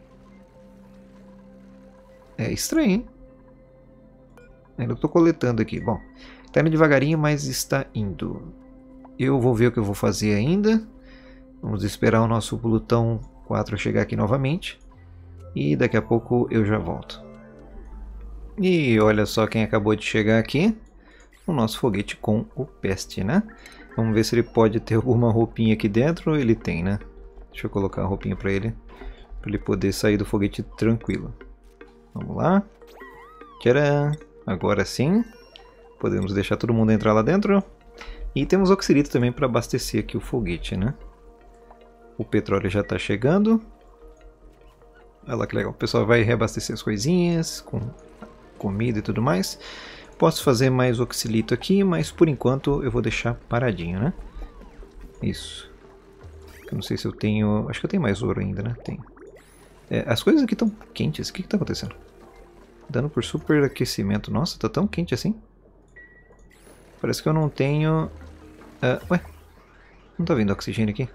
É estranho, hein? Ainda tô coletando aqui. Bom, tá indo devagarinho, mas está indo. Eu vou ver o que eu vou fazer ainda. Vamos esperar o nosso Plutão 4 chegar aqui novamente. E daqui a pouco eu já volto. E olha só quem acabou de chegar aqui. O nosso foguete com o Peste, né? Vamos ver se ele pode ter alguma roupinha aqui dentro. Ele tem, né? Deixa eu colocar a roupinha para ele poder sair do foguete tranquilo. Vamos lá. Tcharam! Agora sim. Podemos deixar todo mundo entrar lá dentro. E temos oxirito também para abastecer aqui o foguete, né? O petróleo já está chegando. Olha lá que legal. O pessoal vai reabastecer as coisinhas com comida e tudo mais. Posso fazer mais oxilito aqui, mas por enquanto eu vou deixar paradinho, né? Isso. Eu não sei se eu tenho... Acho que eu tenho mais ouro ainda, né? Tenho. As coisas aqui estão quentes. O que está acontecendo? Dano por superaquecimento. Nossa, tá tão quente assim? Parece que eu não tenho... ué? Não tá vindo oxigênio aqui?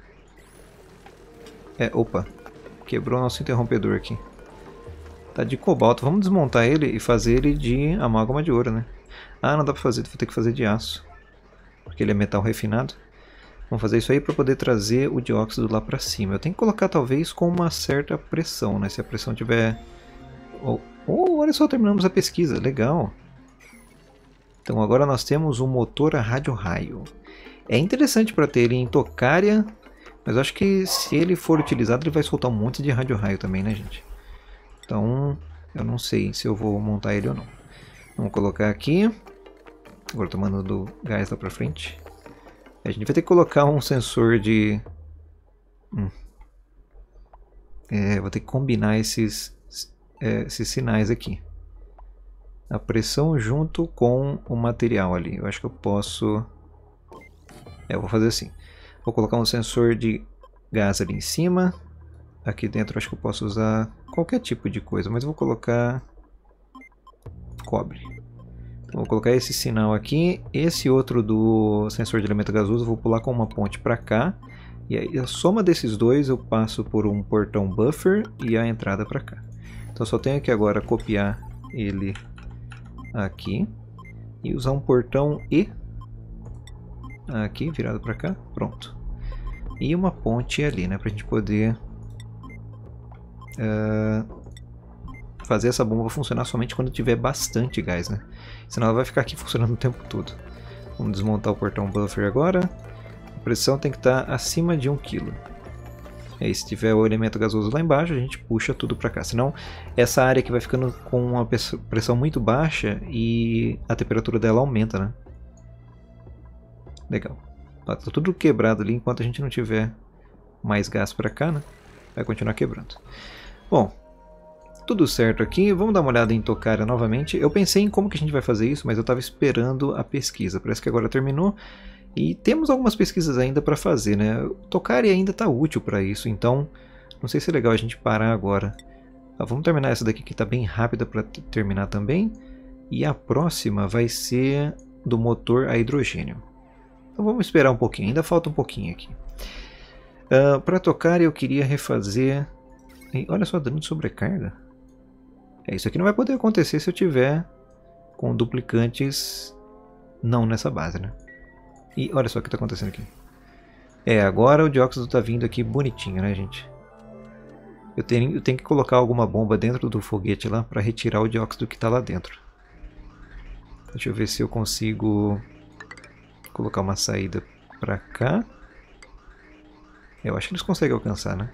Opa. Quebrou nosso interrompedor aqui. Tá de cobalto. Vamos desmontar ele e fazer ele de amálgama de ouro, né? Ah, não dá pra fazer. Vou ter que fazer de aço. Porque ele é metal refinado. Vamos fazer isso aí para poder trazer o dióxido lá pra cima. Eu tenho que colocar talvez com uma certa pressão, né? Se a pressão tiver... olha só, terminamos a pesquisa. Legal. Então agora nós temos um motor a rádio-raio. É interessante para ter ele em Tocaria, mas eu acho que se ele for utilizado ele vai soltar um monte de rádio-raio também, né, gente? Então eu não sei se eu vou montar ele ou não. Vamos colocar aqui. Agora estou mandando gás lá para frente. A gente vai ter que colocar um sensor de... vou ter que combinar esses sinais aqui. A pressão junto com o material ali. Eu acho que eu posso... eu vou fazer assim. Vou colocar um sensor de gás ali em cima. Aqui dentro acho que eu posso usar qualquer tipo de coisa, mas eu vou colocar cobre. Então, vou colocar esse sinal aqui. Esse outro do sensor de elemento gasoso eu vou pular com uma ponte para cá. E aí a soma desses dois eu passo por um portão buffer e a entrada para cá. Então eu só tenho que agora copiar ele aqui e usar um portão E aqui virado para cá, pronto. E uma ponte ali, né, para a gente poder fazer essa bomba funcionar somente quando tiver bastante gás, né? Senão ela vai ficar aqui funcionando o tempo todo. Vamos desmontar o portão buffer agora. A pressão tem que estar acima de 1 kg. Aí se tiver o elemento gasoso lá embaixo, a gente puxa tudo para cá. Senão essa área aqui vai ficando com uma pressão muito baixa e a temperatura dela aumenta, né? Legal. Tá tudo quebrado ali enquanto a gente não tiver mais gás para cá, né? Vai continuar quebrando. Bom, tudo certo aqui. Vamos dar uma olhada em Tocaria novamente. Eu pensei em como que a gente vai fazer isso, mas eu estava esperando a pesquisa. Parece que agora terminou. E temos algumas pesquisas ainda para fazer, né? Tocaria ainda está útil para isso, então não sei se é legal a gente parar agora. Vamos terminar essa daqui que está bem rápida para terminar também. E a próxima vai ser do motor a hidrogênio. Então vamos esperar um pouquinho, ainda falta um pouquinho aqui. Para Tocaria eu queria refazer... E olha só, dano de sobrecarga. Isso aqui não vai poder acontecer se eu tiver com duplicantes não nessa base, né? E olha só o que está acontecendo aqui. Agora o dióxido está vindo aqui bonitinho, né, gente? Eu tenho que colocar alguma bomba dentro do foguete lá para retirar o dióxido que está lá dentro. Deixa eu ver se eu consigo colocar uma saída para cá. Eu acho que eles conseguem alcançar, né?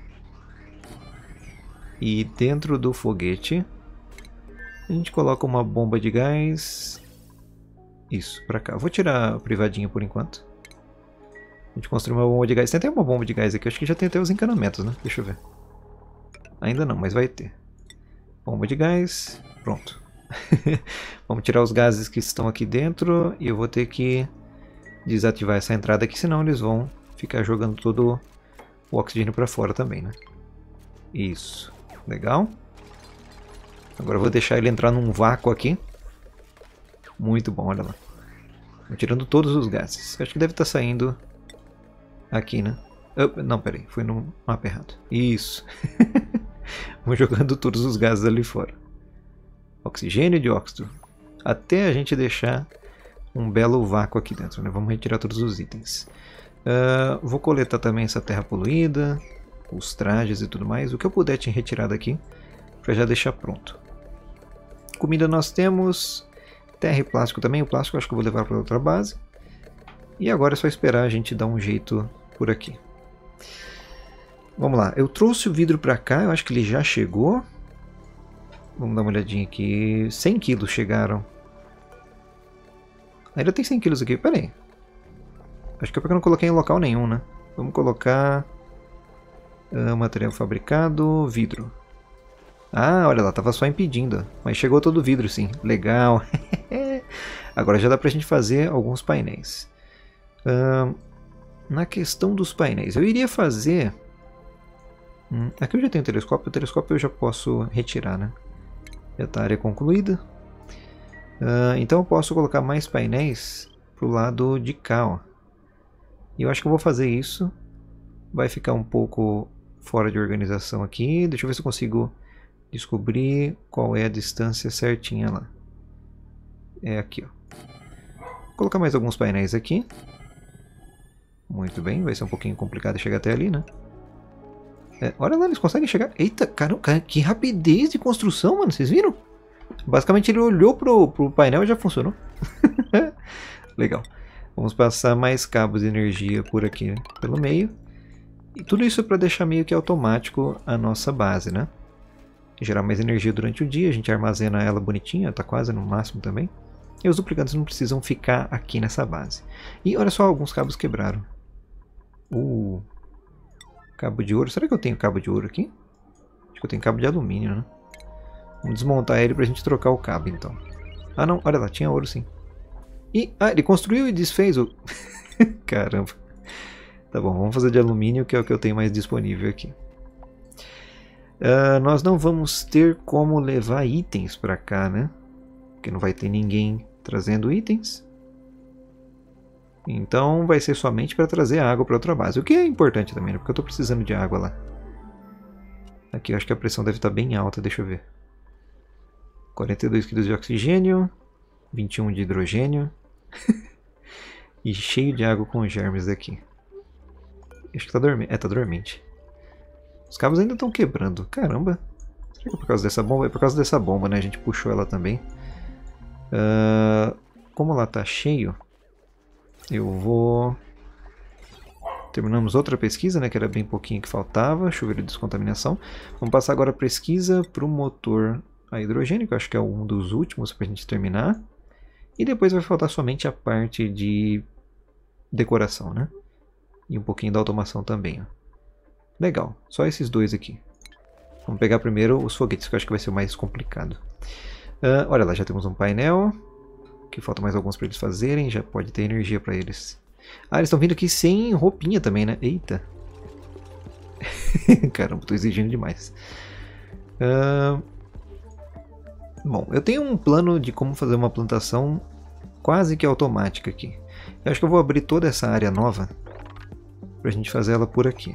E dentro do foguete a gente coloca uma bomba de gás. Isso, pra cá. Vou tirar a privadinha por enquanto. A gente construiu uma bomba de gás. Tem até uma bomba de gás aqui. Acho que já tem até os encanamentos, né? Deixa eu ver. Ainda não, mas vai ter. Bomba de gás. Pronto. Vamos tirar os gases que estão aqui dentro. E eu vou ter que desativar essa entrada aqui. Senão eles vão ficar jogando todo o oxigênio pra fora também, né? Isso. Legal. Agora eu vou deixar ele entrar num vácuo aqui. Muito bom, olha lá. Vou tirando todos os gases. Acho que deve estar saindo aqui, né? Não, peraí. Fui no mapa errado. Isso. Vou jogando todos os gases ali fora. Oxigênio e dióxido. Até a gente deixar um belo vácuo aqui dentro, né? Vamos retirar todos os itens. Vou coletar também essa terra poluída, os trajes e tudo mais. O que eu puder te retirar daqui, para já deixar pronto. Comida nós temos. Terra e plástico também. O plástico eu acho que eu vou levar para outra base. E agora é só esperar a gente dar um jeito por aqui. Vamos lá. Eu trouxe o vidro para cá. Eu acho que ele já chegou. Vamos dar uma olhadinha aqui. 100 quilos chegaram. Ainda tem 100 quilos aqui. Pera aí. Acho que é porque eu não coloquei em local nenhum, né? Vamos colocar... material fabricado, vidro. Ah, olha lá, tava só impedindo. Mas chegou todo o vidro, sim. Legal. Agora já dá pra gente fazer alguns painéis. Na questão dos painéis, eu iria fazer... aqui eu já tenho o telescópio eu já posso retirar, né? Já tá a área concluída. Então eu posso colocar mais painéis pro lado de cá, ó. E eu acho que eu vou fazer isso. Vai ficar um pouco fora de organização aqui. Deixa eu ver se eu consigo descobrir qual é a distância certinha lá. É aqui, ó. Vou colocar mais alguns painéis aqui. Muito bem, vai ser um pouquinho complicado chegar até ali, né? Olha lá, eles conseguem chegar. Eita, caramba, que rapidez de construção, mano. Vocês viram? Basicamente ele olhou pro painel e já funcionou. Legal. Vamos passar mais cabos de energia por aqui, né? Pelo meio. E tudo isso para deixar meio que automático a nossa base, né? Gerar mais energia durante o dia, a gente armazena ela bonitinha, tá quase no máximo também. E os duplicantes não precisam ficar aqui nessa base. E olha só, alguns cabos quebraram. Cabo de ouro. Será que eu tenho cabo de ouro aqui? Acho que eu tenho cabo de alumínio, né? Vamos desmontar ele pra gente trocar o cabo, então. Ah, não. Olha lá, tinha ouro, sim. Ele construiu e desfez o... Caramba. Tá bom, vamos fazer de alumínio, que é o que eu tenho mais disponível aqui. Nós não vamos ter como levar itens pra cá, né? Porque não vai ter ninguém trazendo itens. Então vai ser somente para trazer água para outra base. O que é importante também, né? Porque eu estou precisando de água lá. Aqui eu acho que a pressão deve estar bem alta, deixa eu ver. 42 kg de oxigênio, 21 de hidrogênio. E cheio de água com germes aqui. Acho que tá dormente. Tá dormente. Os cabos ainda estão quebrando. Caramba. Será que é por causa dessa bomba? É por causa dessa bomba, né? A gente puxou ela também. Como ela tá cheio, eu vou... Terminamos outra pesquisa, né? Que era bem pouquinho que faltava. Chuveiro de descontaminação. Vamos passar agora a pesquisa para o motor a hidrogênio, que eu acho que é um dos últimos para a gente terminar. E depois vai faltar somente a parte de decoração, né? E um pouquinho da automação também, ó. Legal, só esses dois aqui. Vamos pegar primeiro os foguetes, que eu acho que vai ser o mais complicado. Olha lá, já temos um painel. Que falta mais alguns para eles fazerem. Já pode ter energia para eles. Eles estão vindo aqui sem roupinha também, né? Eita. Caramba, estou exigindo demais. Bom, eu tenho um plano de como fazer uma plantação quase que automática aqui. Eu acho que eu vou abrir toda essa área nova para a gente fazer ela por aqui.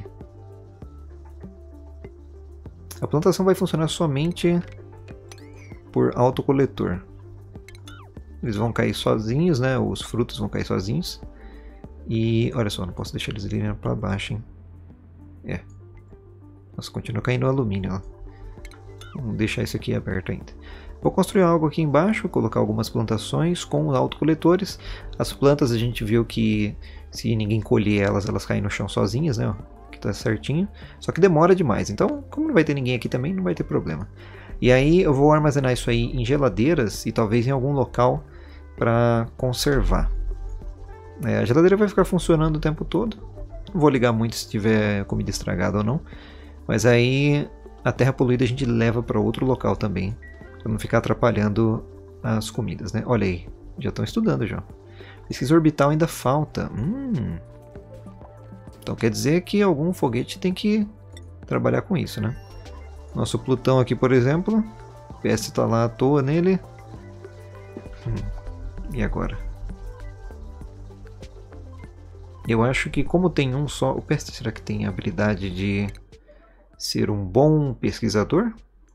A plantação vai funcionar somente por autocoletor. Eles vão cair sozinhos, né? Os frutos vão cair sozinhos. E olha só, não posso deixar eles irem para baixo, hein? Nossa, continua caindo alumínio, ó. Vamos deixar isso aqui aberto ainda. Vou construir algo aqui embaixo, colocar algumas plantações com autocoletores. As plantas a gente viu que se ninguém colher elas, elas caem no chão sozinhas, né? Que tá certinho. Só que demora demais. Então, como não vai ter ninguém aqui também, não vai ter problema. E aí eu vou armazenar isso aí em geladeiras e talvez em algum local para conservar. A geladeira vai ficar funcionando o tempo todo. Não vou ligar muito se tiver comida estragada ou não. Mas aí a terra poluída a gente leva para outro local também. Para não ficar atrapalhando as comidas, né? Olha aí, já estão estudando já. Pesquisa orbital ainda falta. Então quer dizer que algum foguete tem que trabalhar com isso, né? Nosso Plutão aqui, por exemplo. O peste tá lá à toa nele. E agora? Eu acho que como tem um só... O peste será que tem a habilidade de ser um bom pesquisador?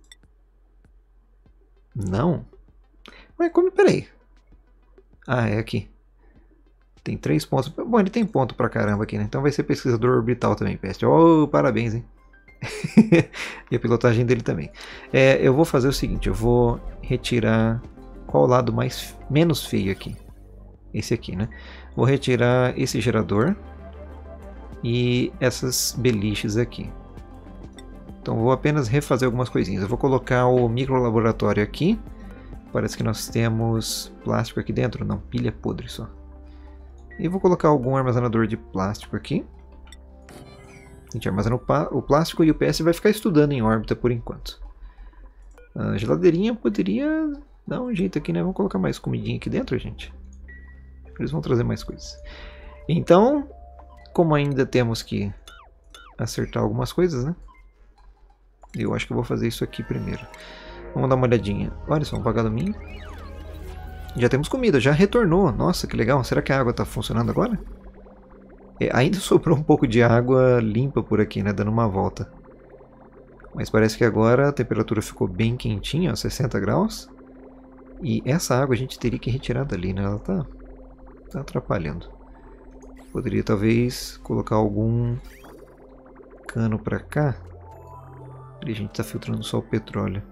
Não. Ué, como? Peraí. Ah, é aqui. Tem 3 pontos. Bom, ele tem ponto pra caramba aqui, né? Então vai ser pesquisador orbital também, peste. Oh, parabéns, hein? E a pilotagem dele também. Eu vou fazer o seguinte, eu vou retirar... Qual o lado menos feio aqui? Esse aqui, né? Vou retirar esse gerador e essas beliches aqui. Então vou apenas refazer algumas coisinhas. Eu vou colocar o microlaboratório aqui. Parece que nós temos plástico aqui dentro. Não, pilha podre só. E vou colocar algum armazenador de plástico aqui. A gente armazena o plástico e o PS vai ficar estudando em órbita por enquanto. A geladeirinha poderia dar um jeito aqui, né? Vamos colocar mais comidinha aqui dentro, gente. Eles vão trazer mais coisas. Então, como ainda temos que acertar algumas coisas, né? Eu acho que eu vou fazer isso aqui primeiro. Vamos dar uma olhadinha. Olha só, um vagaluminho. Já temos comida, já retornou. Nossa, que legal. Será que a água está funcionando agora? Ainda sobrou um pouco de água limpa por aqui, né? Dando uma volta. Mas parece que agora a temperatura ficou bem quentinha, ó, 60 graus. E essa água a gente teria que retirar dali, né? Ela tá atrapalhando. Poderia talvez colocar algum cano pra cá. Ali a gente tá filtrando só o petróleo.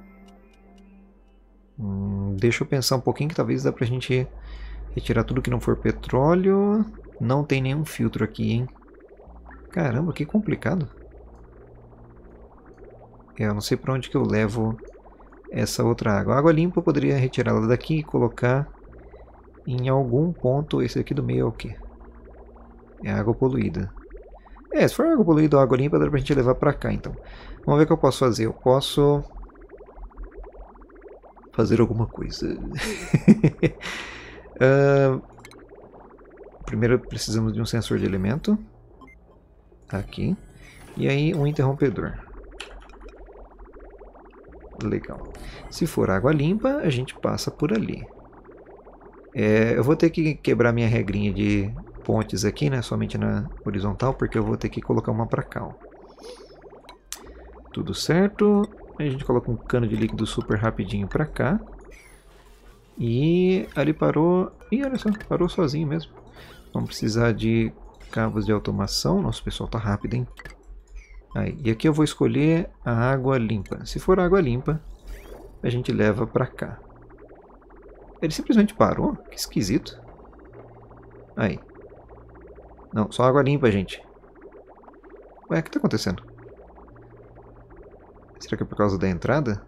Deixa eu pensar um pouquinho que talvez dá pra gente retirar tudo que não for petróleo. Não tem nenhum filtro aqui, hein? Caramba, que complicado. Eu não sei pra onde que eu levo essa outra água. A água limpa eu poderia retirá-la daqui e colocar em algum ponto. Esse aqui do meio é o quê? É água poluída. Se for água poluída ou água limpa, dá pra gente levar pra cá, então. Vamos ver o que eu posso fazer. Eu posso fazer alguma coisa. Primeiro precisamos de um sensor de elemento. Aqui. E aí um interrompedor. Legal. Se for água limpa, a gente passa por ali. Eu vou ter que quebrar minha regrinha de pontes aqui, né? Somente na horizontal, porque eu vou ter que colocar uma pra cá. Ó. Tudo certo. A gente coloca um cano de líquido super rapidinho pra cá. E ali parou. Ih, olha só, parou sozinho mesmo. Vamos precisar de cabos de automação. Nossa, o pessoal tá rápido, hein? Aí, e aqui eu vou escolher a água limpa. Se for água limpa, a gente leva pra cá. Ele simplesmente parou? Que esquisito. Aí. Não, só água limpa, gente. Ué, o que tá acontecendo? Será que é por causa da entrada?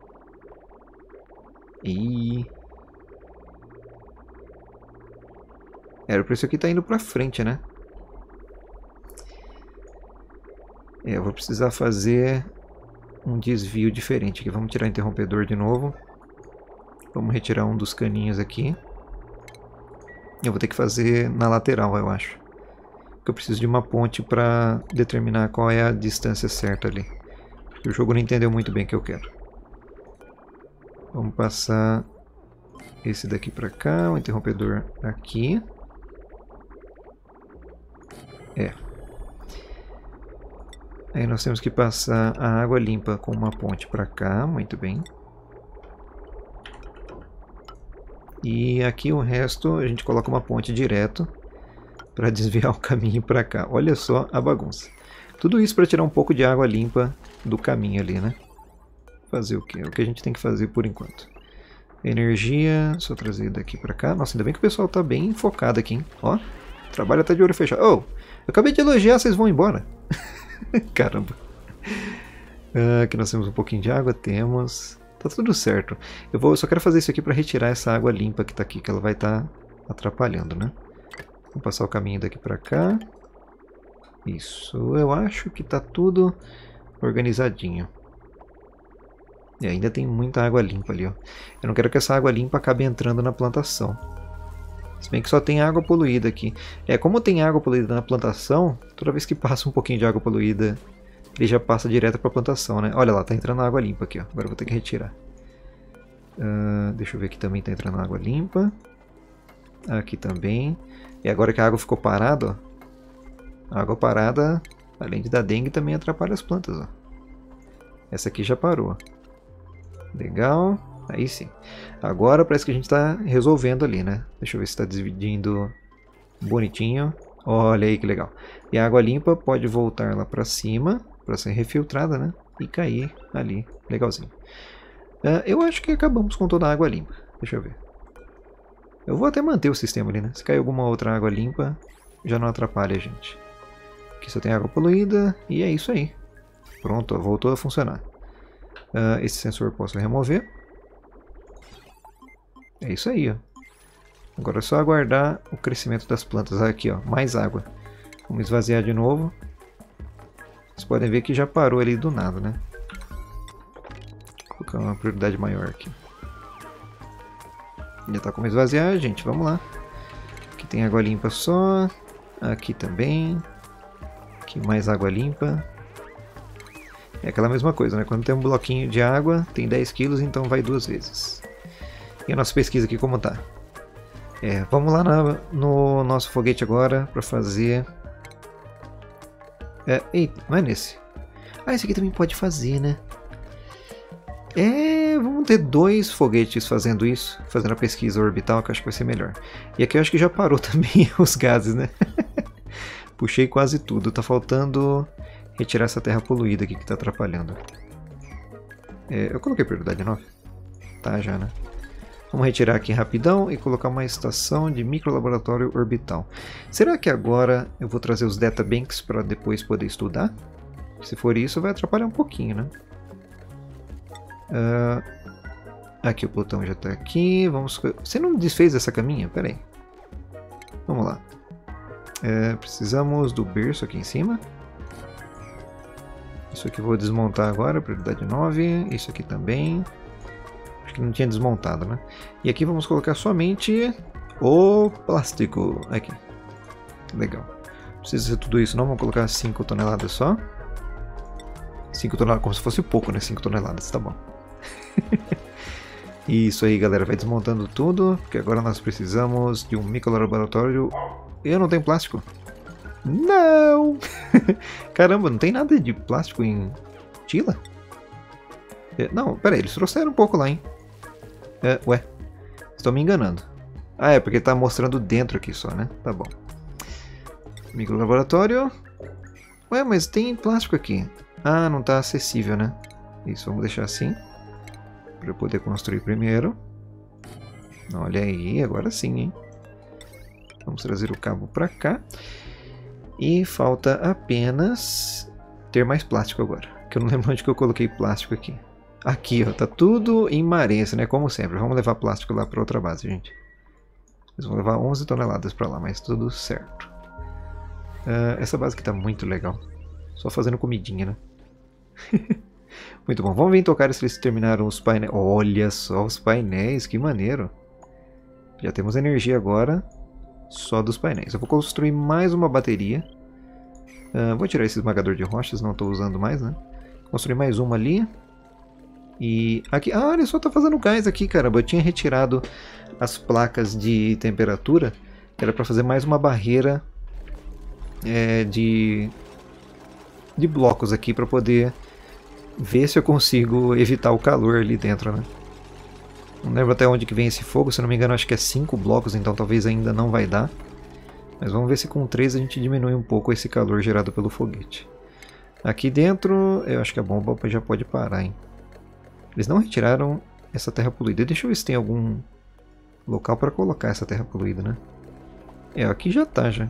Era por isso que tá indo pra frente, né? Eu vou precisar fazer um desvio diferente aqui. Vamos tirar o interrompedor de novo. Vamos retirar um dos caninhos aqui. Eu vou ter que fazer na lateral, eu acho. Porque eu preciso de uma ponte para determinar qual é a distância certa ali. Porque o jogo não entendeu muito bem o que eu quero. Vamos passar esse daqui para cá, o interrompedor aqui. Aí nós temos que passar a água limpa com uma ponte para cá, muito bem. E aqui o resto a gente coloca uma ponte direto para desviar o caminho para cá. Olha só a bagunça. Tudo isso para tirar um pouco de água limpa do caminho ali, né? Fazer o quê? É o que a gente tem que fazer por enquanto. Energia, só trazer daqui para cá. Nossa, ainda bem que o pessoal tá bem focado aqui, hein? Ó, trabalho tá de olho fechado. Oh, eu acabei de elogiar, vocês vão embora. Caramba. Aqui nós temos um pouquinho de água, temos. Tá tudo certo. Eu só quero fazer isso aqui para retirar essa água limpa que tá aqui, que ela vai estar atrapalhando, né? Vamos passar o caminho daqui para cá. Isso, eu acho que tá tudo organizadinho. E ainda tem muita água limpa ali, ó. Eu não quero que essa água limpa acabe entrando na plantação. Se bem que só tem água poluída aqui. Como tem água poluída na plantação, toda vez que passa um pouquinho de água poluída ele já passa direto para a plantação, né? Olha lá, tá entrando água limpa aqui, ó. Agora eu vou ter que retirar. Deixa eu ver aqui também, tá entrando água limpa. Aqui também. E agora que a água ficou parada, ó. A água parada, além de dar dengue, também atrapalha as plantas, ó. Essa aqui já parou. Legal. Aí sim. Agora parece que a gente está resolvendo ali, né? Deixa eu ver se está dividindo bonitinho. Olha aí que legal. E a água limpa pode voltar lá para cima, para ser refiltrada, né? E cair ali. Legalzinho. Eu acho que acabamos com toda a água limpa. Deixa eu ver. Eu vou até manter o sistema ali, né? Se cair alguma outra água limpa, já não atrapalha a gente. Aqui só tem água poluída e é isso aí. Pronto, voltou a funcionar. Esse sensor posso remover. É isso aí, ó. Agora é só aguardar o crescimento das plantas. Aqui, ó, mais água. Vamos esvaziar de novo. Vocês podem ver que já parou ali do nada, né? Vou colocar uma prioridade maior aqui. Já tá como esvaziar, gente. Vamos lá. Aqui tem água limpa só. Aqui também. Aqui mais água limpa. É aquela mesma coisa, né? Quando tem um bloquinho de água, tem 10 quilos, então vai 2 vezes. E a nossa pesquisa aqui como tá? Vamos lá no nosso foguete agora para fazer... Eita, não é nesse. Esse aqui também pode fazer, né? Vamos ter 2 foguetes fazendo isso, fazendo a pesquisa orbital, que eu acho que vai ser melhor. E aqui eu acho que já parou também os gases, né? Puxei quase tudo, tá faltando retirar essa terra poluída aqui que tá atrapalhando. Eu coloquei prioridade 9? Tá, já, né? Vamos retirar aqui rapidão e colocar uma estação de microlaboratório orbital. Será que agora eu vou trazer os databanks para depois poder estudar? Se for isso, vai atrapalhar um pouquinho, né? Aqui o Plutão já está aqui. Você não desfez essa caminha? Pera aí. Vamos lá. Precisamos do berço aqui em cima. Isso aqui eu vou desmontar agora, prioridade 9. Isso aqui também. Acho que não tinha desmontado, né? E aqui vamos colocar somente o plástico. Aqui. Legal. Não precisa ser tudo isso não, vamos colocar 5 toneladas só. 5 toneladas, como se fosse pouco, né? 5 toneladas, tá bom. Isso aí, galera. Vai desmontando tudo, porque agora nós precisamos de um microlaboratório. Eu não tenho plástico. Não! Caramba, não tem nada de plástico em Tila? Não, pera aí, eles trouxeram um pouco lá, hein? Ué, estou me enganando. É porque tá mostrando dentro aqui só, né? Tá bom. Microlaboratório. Ué, mas tem plástico aqui. Ah, não tá acessível, né? Isso, vamos deixar assim. Para eu poder construir primeiro. Olha aí, agora sim, hein? Vamos trazer o cabo para cá. E falta apenas ter mais plástico agora. Que eu não lembro onde que eu coloquei plástico aqui. Aqui, ó, tá tudo em Maressa, né? Como sempre. Vamos levar plástico lá para outra base, gente. Eles vão levar 11 toneladas para lá, mas tudo certo. Essa base aqui tá muito legal. Só fazendo comidinha, né? Muito bom. Vamos ver em tocar se eles terminaram os painéis. Olha só os painéis, que maneiro. Já temos energia agora só dos painéis. Eu vou construir mais uma bateria. Vou tirar esse esmagador de rochas, não estou usando mais, né? Construir mais uma ali. E aqui, olha só, tá fazendo gás aqui, caramba. Eu tinha retirado as placas de temperatura. Era para fazer mais uma barreira de blocos aqui para poder ver se eu consigo evitar o calor ali dentro, né? Não lembro até onde que vem esse fogo, se não me engano acho que é 5 blocos, então talvez ainda não vai dar. Mas vamos ver se com 3 a gente diminui um pouco esse calor gerado pelo foguete. Aqui dentro, eu acho que a bomba já pode parar, hein? Eles não retiraram essa terra poluída. Deixa eu ver se tem algum local para colocar essa terra poluída, né? Aqui já tá, já.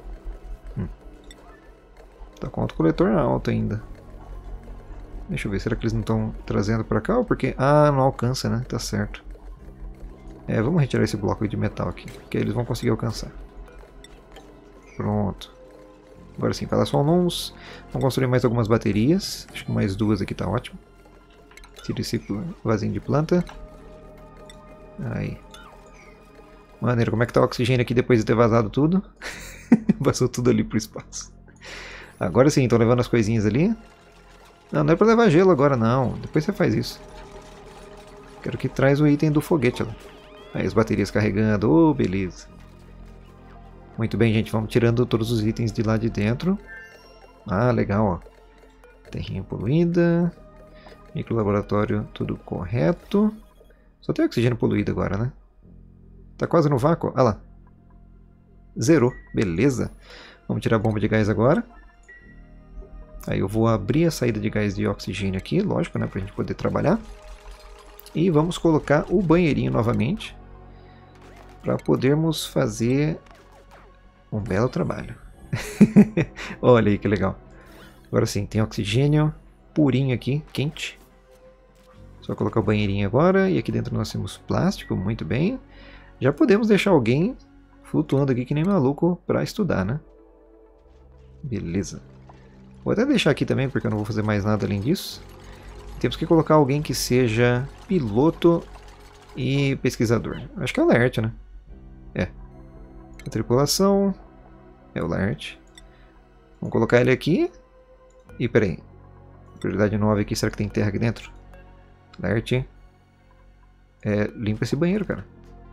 Tá com autocoletor alto ainda. Deixa eu ver, será que eles não estão trazendo para cá? Ou porque... Ah, não alcança, né? Tá certo. Vamos retirar esse bloco de metal aqui, que eles vão conseguir alcançar. Pronto. Agora sim, Palace Lons. Vamos construir mais algumas baterias. Acho que mais 2 aqui tá ótimo. Tira esse vasinho de planta. Aí. Maneiro, como é que tá o oxigênio aqui depois de ter vazado tudo? Vazou tudo ali pro espaço. Agora sim, estão levando as coisinhas ali. Não, não é pra levar gelo agora não. Depois você faz isso. Quero que traz o item do foguete lá. Aí as baterias carregando. Oh, beleza. Muito bem, gente. Vamos tirando todos os itens de lá de dentro. Ah, legal, ó. Terrinha poluída. Microlaboratório, tudo correto. Só tem oxigênio poluído agora, né? Tá quase no vácuo. Ah lá. Zerou. Beleza. Vamos tirar a bomba de gás agora. Aí eu vou abrir a saída de gás de oxigênio aqui, lógico, né? Pra gente poder trabalhar. E vamos colocar o banheirinho novamente. Para podermos fazer um belo trabalho. Olha aí que legal. Agora sim, tem oxigênio purinho aqui, quente. Só colocar o banheirinho agora. E aqui dentro nós temos plástico, muito bem. Já podemos deixar alguém flutuando aqui que nem maluco para estudar, né? Beleza. Vou até deixar aqui também, porque eu não vou fazer mais nada além disso. Temos que colocar alguém que seja piloto e pesquisador. Acho que é o Laerte, né? É. A tripulação é o Laerte. Vamos colocar ele aqui. E peraí. Prioridade 9 aqui, será que tem terra aqui dentro? Laerte. Limpa esse banheiro, cara.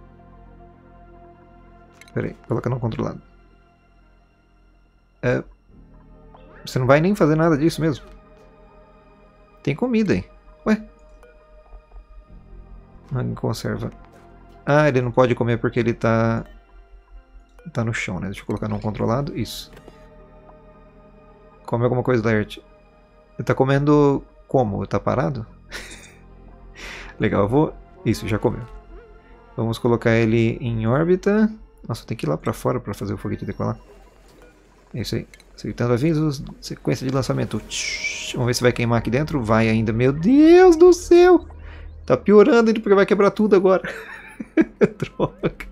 Peraí, coloca não controlado. Você não vai nem fazer nada disso mesmo? Tem comida aí. Ué? Conserva. Ah, ele não pode comer porque ele tá no chão, né? Deixa eu colocar não controlado. Isso. Come alguma coisa, Laerte. Ele tá comendo como? Tá parado? Legal, eu vou... Isso, já comeu. Vamos colocar ele em órbita. Nossa, tem que ir lá pra fora pra fazer o foguete decolar. É isso aí. Aceitando avisos, sequência de lançamento. Vamos ver se vai queimar aqui dentro. Vai ainda. Meu Deus do céu! Tá piorando ele porque vai quebrar tudo agora. Droga.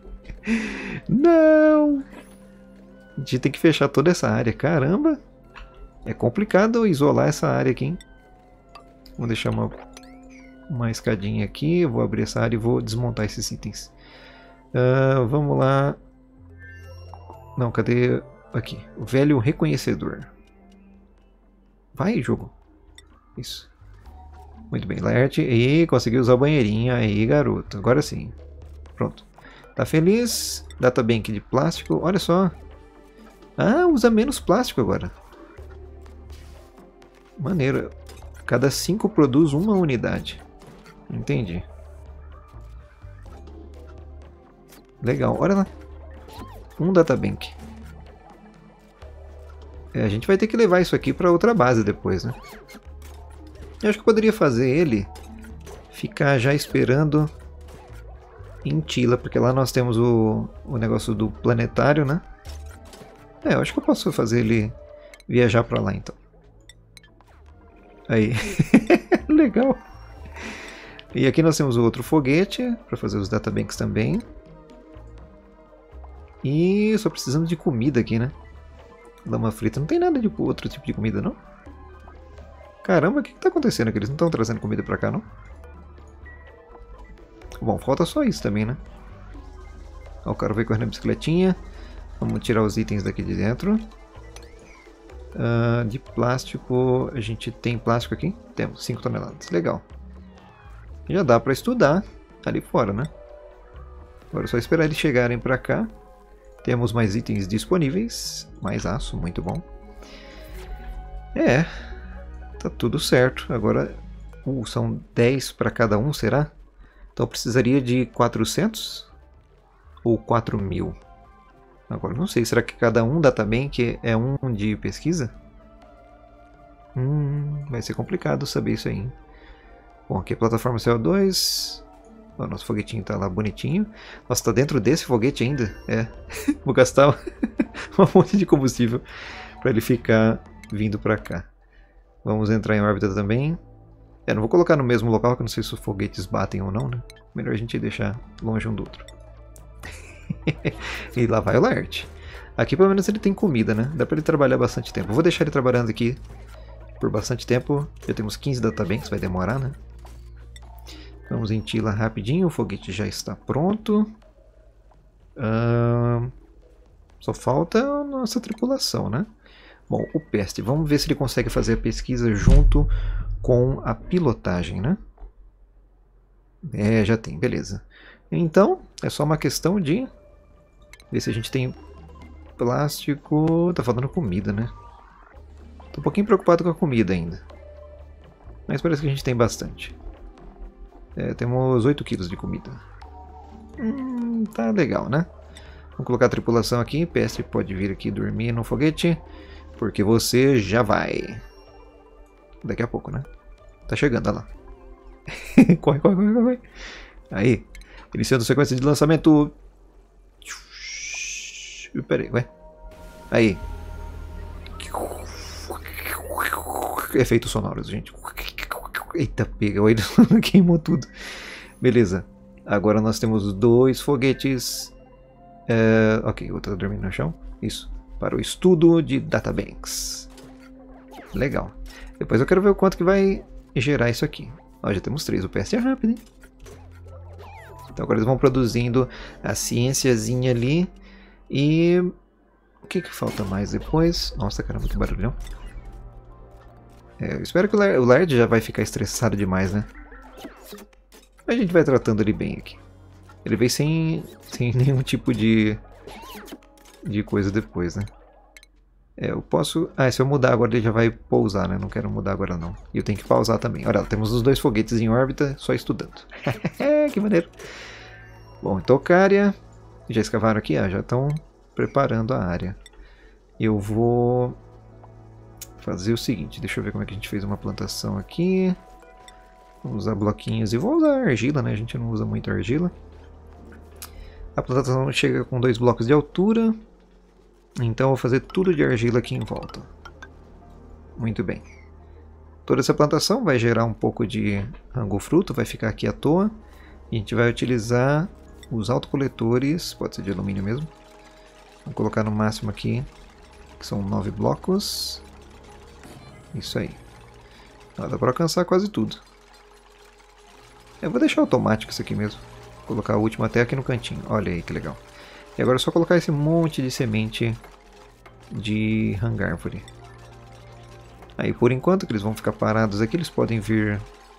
Não! A gente tem que fechar toda essa área. Caramba! É complicado isolar essa área aqui, hein? Vamos deixar uma escadinha aqui. Eu vou abrir essa área e vou desmontar esses itens. Vamos lá. Não, cadê... Aqui, o velho reconhecedor. Vai, jogo. Isso. Muito bem, Laerte. E conseguiu usar o banheirinho. Aí, garoto. Agora sim. Pronto. Tá feliz? Databank de plástico. Olha só. Ah, usa menos plástico agora. Maneiro. Cada 5 produz uma unidade. Entendi. Legal. Olha lá. Um databank. A gente vai ter que levar isso aqui para outra base depois, né? Eu acho que eu poderia fazer ele ficar já esperando em Tila, porque lá nós temos o negócio do planetário, né? Eu acho que eu posso fazer ele viajar para lá, então. Aí. Legal. E aqui nós temos o outro foguete para fazer os databanks também. E só precisamos de comida aqui, né? Lama frita. Não tem nada de outro tipo de comida, não? Caramba, o que tá acontecendo aqui? Eles não estão trazendo comida pra cá, não? Bom, falta só isso também, né? Ó, o cara veio correndo na bicicletinha. Vamos tirar os itens daqui de dentro. De plástico... A gente tem plástico aqui? Temos, 5 toneladas. Legal. Já dá pra estudar ali fora, né? Agora é só esperar eles chegarem pra cá. Temos mais itens disponíveis. Mais aço, muito bom. Tá tudo certo. Agora, são 10 para cada um, será? Então precisaria de 400 ou 4.000? Agora não sei, será que cada um databank é um de pesquisa? Vai ser complicado saber isso aí, hein? Bom, aqui é a plataforma CO2. O nosso foguetinho tá lá bonitinho. Nossa, tá dentro desse foguete ainda? Vou gastar um monte de combustível para ele ficar vindo para cá. Vamos entrar em órbita também. Não vou colocar no mesmo local, que eu não sei se os foguetes batem ou não, né? Melhor a gente deixar longe um do outro. E lá vai o Laerte. Aqui pelo menos ele tem comida, né? Dá para ele trabalhar bastante tempo. Eu vou deixar ele trabalhando aqui por bastante tempo. Já temos 15 databanks, vai demorar, né? Vamos em Tila rapidinho, o foguete já está pronto. Só falta a nossa tripulação, né? Bom, o Peste, vamos ver se ele consegue fazer a pesquisa junto com a pilotagem, né? É, já tem, beleza. Então, é só uma questão de ver se a gente tem plástico... Tá faltando comida, né? Tô um pouquinho preocupado com a comida ainda. Mas parece que a gente tem bastante. É, temos 8 quilos de comida. Tá legal, né? Vamos colocar a tripulação aqui. Peste pode vir aqui dormir no foguete. Porque você já vai. Daqui a pouco, né? Tá chegando, olha lá. Corre, corre, corre, corre. Aí. Iniciando a sequência de lançamento. Pera aí, ué. Aí. Efeitos sonoros, gente. Eita, pega. Ele queimou tudo. Beleza. Agora nós temos 2 foguetes. Ok, outro dormindo no chão. Isso. Para o estudo de databanks. Legal. Depois eu quero ver o quanto que vai gerar isso aqui. Ó, já temos 3. O PS é rápido, hein? Então agora eles vão produzindo a ciênciazinha ali. E... o que que falta mais depois? Nossa, caramba, que barulhão. Eu espero que o Laird já vai ficar estressado demais, né? A gente vai tratando ele bem aqui. Ele veio sem nenhum tipo de coisa depois, né? Eu posso... se eu mudar agora ele já vai pousar, né? Não quero mudar agora não. E eu tenho que pausar também. Olha, temos os 2 foguetes em órbita só estudando. Que maneiro. Bom, Tocária. Já escavaram aqui? Já estão preparando a área. Eu vou fazer o seguinte. Deixa eu ver como é que a gente fez uma plantação aqui. Vou usar bloquinhos e vou usar argila, né? A gente não usa muito argila. A plantação chega com 2 blocos de altura. Então eu vou fazer tudo de argila aqui em volta. Muito bem. Toda essa plantação vai gerar um pouco de rango-fruto, vai ficar aqui à toa. E a gente vai utilizar os autocoletores, pode ser de alumínio mesmo. Vou colocar no máximo aqui, que são 9 blocos. Isso aí. Dá para alcançar quase tudo. Eu vou deixar automático isso aqui mesmo. Vou colocar o último até aqui no cantinho. Olha aí que legal. E agora é só colocar esse monte de semente de hangárvore. Aí por enquanto que eles vão ficar parados aqui, eles podem vir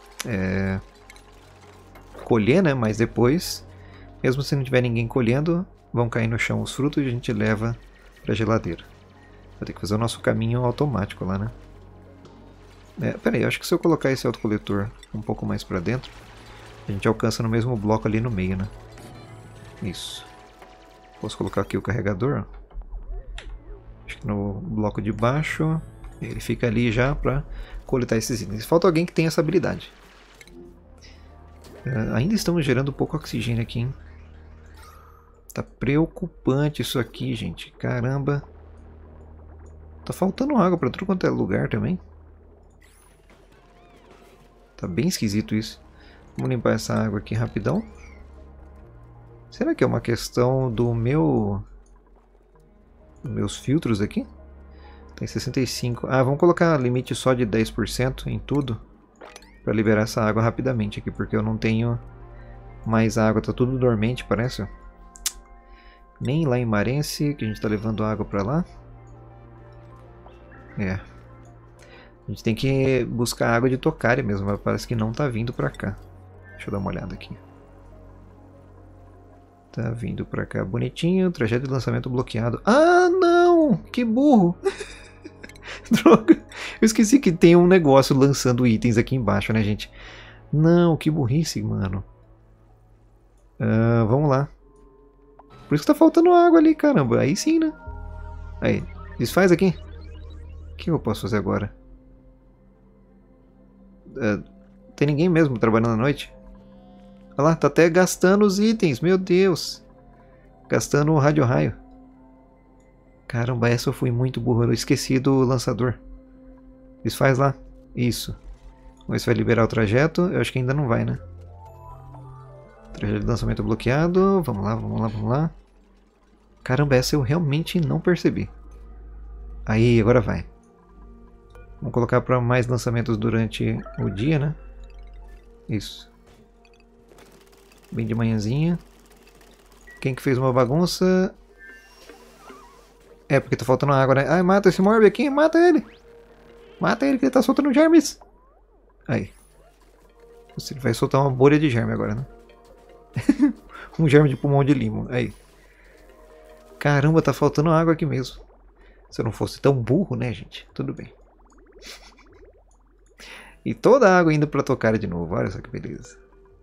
colher, né? Mas depois, mesmo se não tiver ninguém colhendo, vão cair no chão os frutos e a gente leva para a geladeira. Vai ter que fazer o nosso caminho automático lá, né? Pera aí, acho que se eu colocar esse autocoletor um pouco mais para dentro, a gente alcança no mesmo bloco ali no meio, né? Isso. Posso colocar aqui o carregador? Acho que no bloco de baixo. Ele fica ali já para coletar esses itens. Falta alguém que tenha essa habilidade. Ainda estamos gerando pouco oxigênio aqui, hein? Tá preocupante isso aqui, gente. Caramba. Tá faltando água para tudo quanto é lugar também. Tá bem esquisito isso. Vamos limpar essa água aqui rapidão. Será que é uma questão do dos meus filtros aqui? Tem 65. Vamos colocar limite só de 10% em tudo. Para liberar essa água rapidamente aqui. Porque eu não tenho mais água. Tá tudo dormente, parece. Nem lá em Marense, que a gente tá levando água para lá. A gente tem que buscar água de Tocária mesmo. Mas parece que não tá vindo para cá. Deixa eu dar uma olhada aqui. Tá vindo pra cá bonitinho. Trajeto de lançamento bloqueado. Ah, não! Que burro! Droga! Eu esqueci que tem um negócio lançando itens aqui embaixo, né, gente? Não, que burrice, mano. Vamos lá. Por isso que tá faltando água ali, caramba. Aí sim, né? Aí, desfaz aqui. O que eu posso fazer agora? Tem ninguém mesmo trabalhando à noite? Olha lá, tá até gastando os itens, meu Deus. Gastando o rádio-raio. Caramba, essa eu fui muito burro, eu esqueci do lançador. Desfaz lá. Isso. Vamos ver se vai liberar o trajeto. Eu acho que ainda não vai, né? Trajeto de lançamento bloqueado. Vamos lá, vamos lá, vamos lá. Caramba, essa eu realmente não percebi. Aí, agora vai. Vamos colocar para mais lançamentos durante o dia, né? Isso. Bem de manhãzinha. Quem que fez uma bagunça? É, porque tá faltando água, né? Ai, mata esse Morb aqui, mata ele! Mata ele que ele tá soltando germes! Aí. Ele vai soltar uma bolha de germe agora, né? Um germe de pulmão de limo. Aí. Caramba, tá faltando água aqui mesmo. Se eu não fosse tão burro, né, gente? Tudo bem. E toda a água indo pra tocar de novo. Olha só que beleza.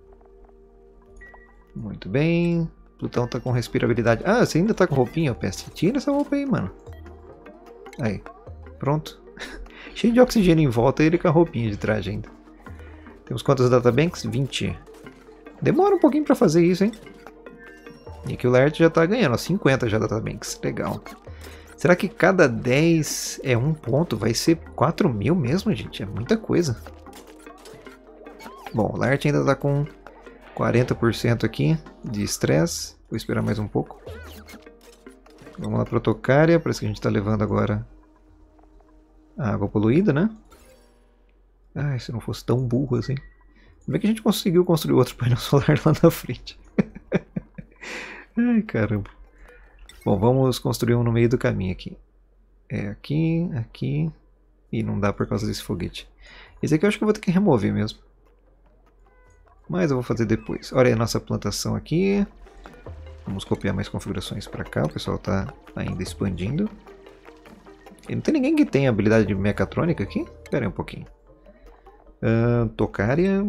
Muito bem. Plutão tá com respirabilidade. Ah, você ainda tá com roupinha, Peste? Tira essa roupa aí, mano. Aí. Pronto. Cheio de oxigênio em volta e ele com a roupinha de traje ainda. Temos quantos databanks? 20. Demora um pouquinho pra fazer isso, hein? E aqui o Laert já tá ganhando, ó, 50 já databanks. Legal. Será que cada 10 é um ponto? Vai ser 4.000 mesmo, gente? É muita coisa. Bom, o Laert ainda tá com 40% aqui de estresse. Vou esperar mais um pouco. Vamos lá, Protocária. Parece que a gente tá levando agora a água poluída, né? Ai, se não fosse tão burro assim. Como é que a gente conseguiu construir outro painel solar lá na frente? Ai, caramba. Bom, vamos construir um no meio do caminho aqui. É aqui, aqui. E não dá por causa desse foguete. Esse aqui eu acho que eu vou ter que remover mesmo. Mas eu vou fazer depois. Olha aí a nossa plantação aqui. Vamos copiar mais configurações para cá. O pessoal está ainda expandindo. E não tem ninguém que tenha habilidade de mecatrônica aqui? Espera aí um pouquinho. Tocária.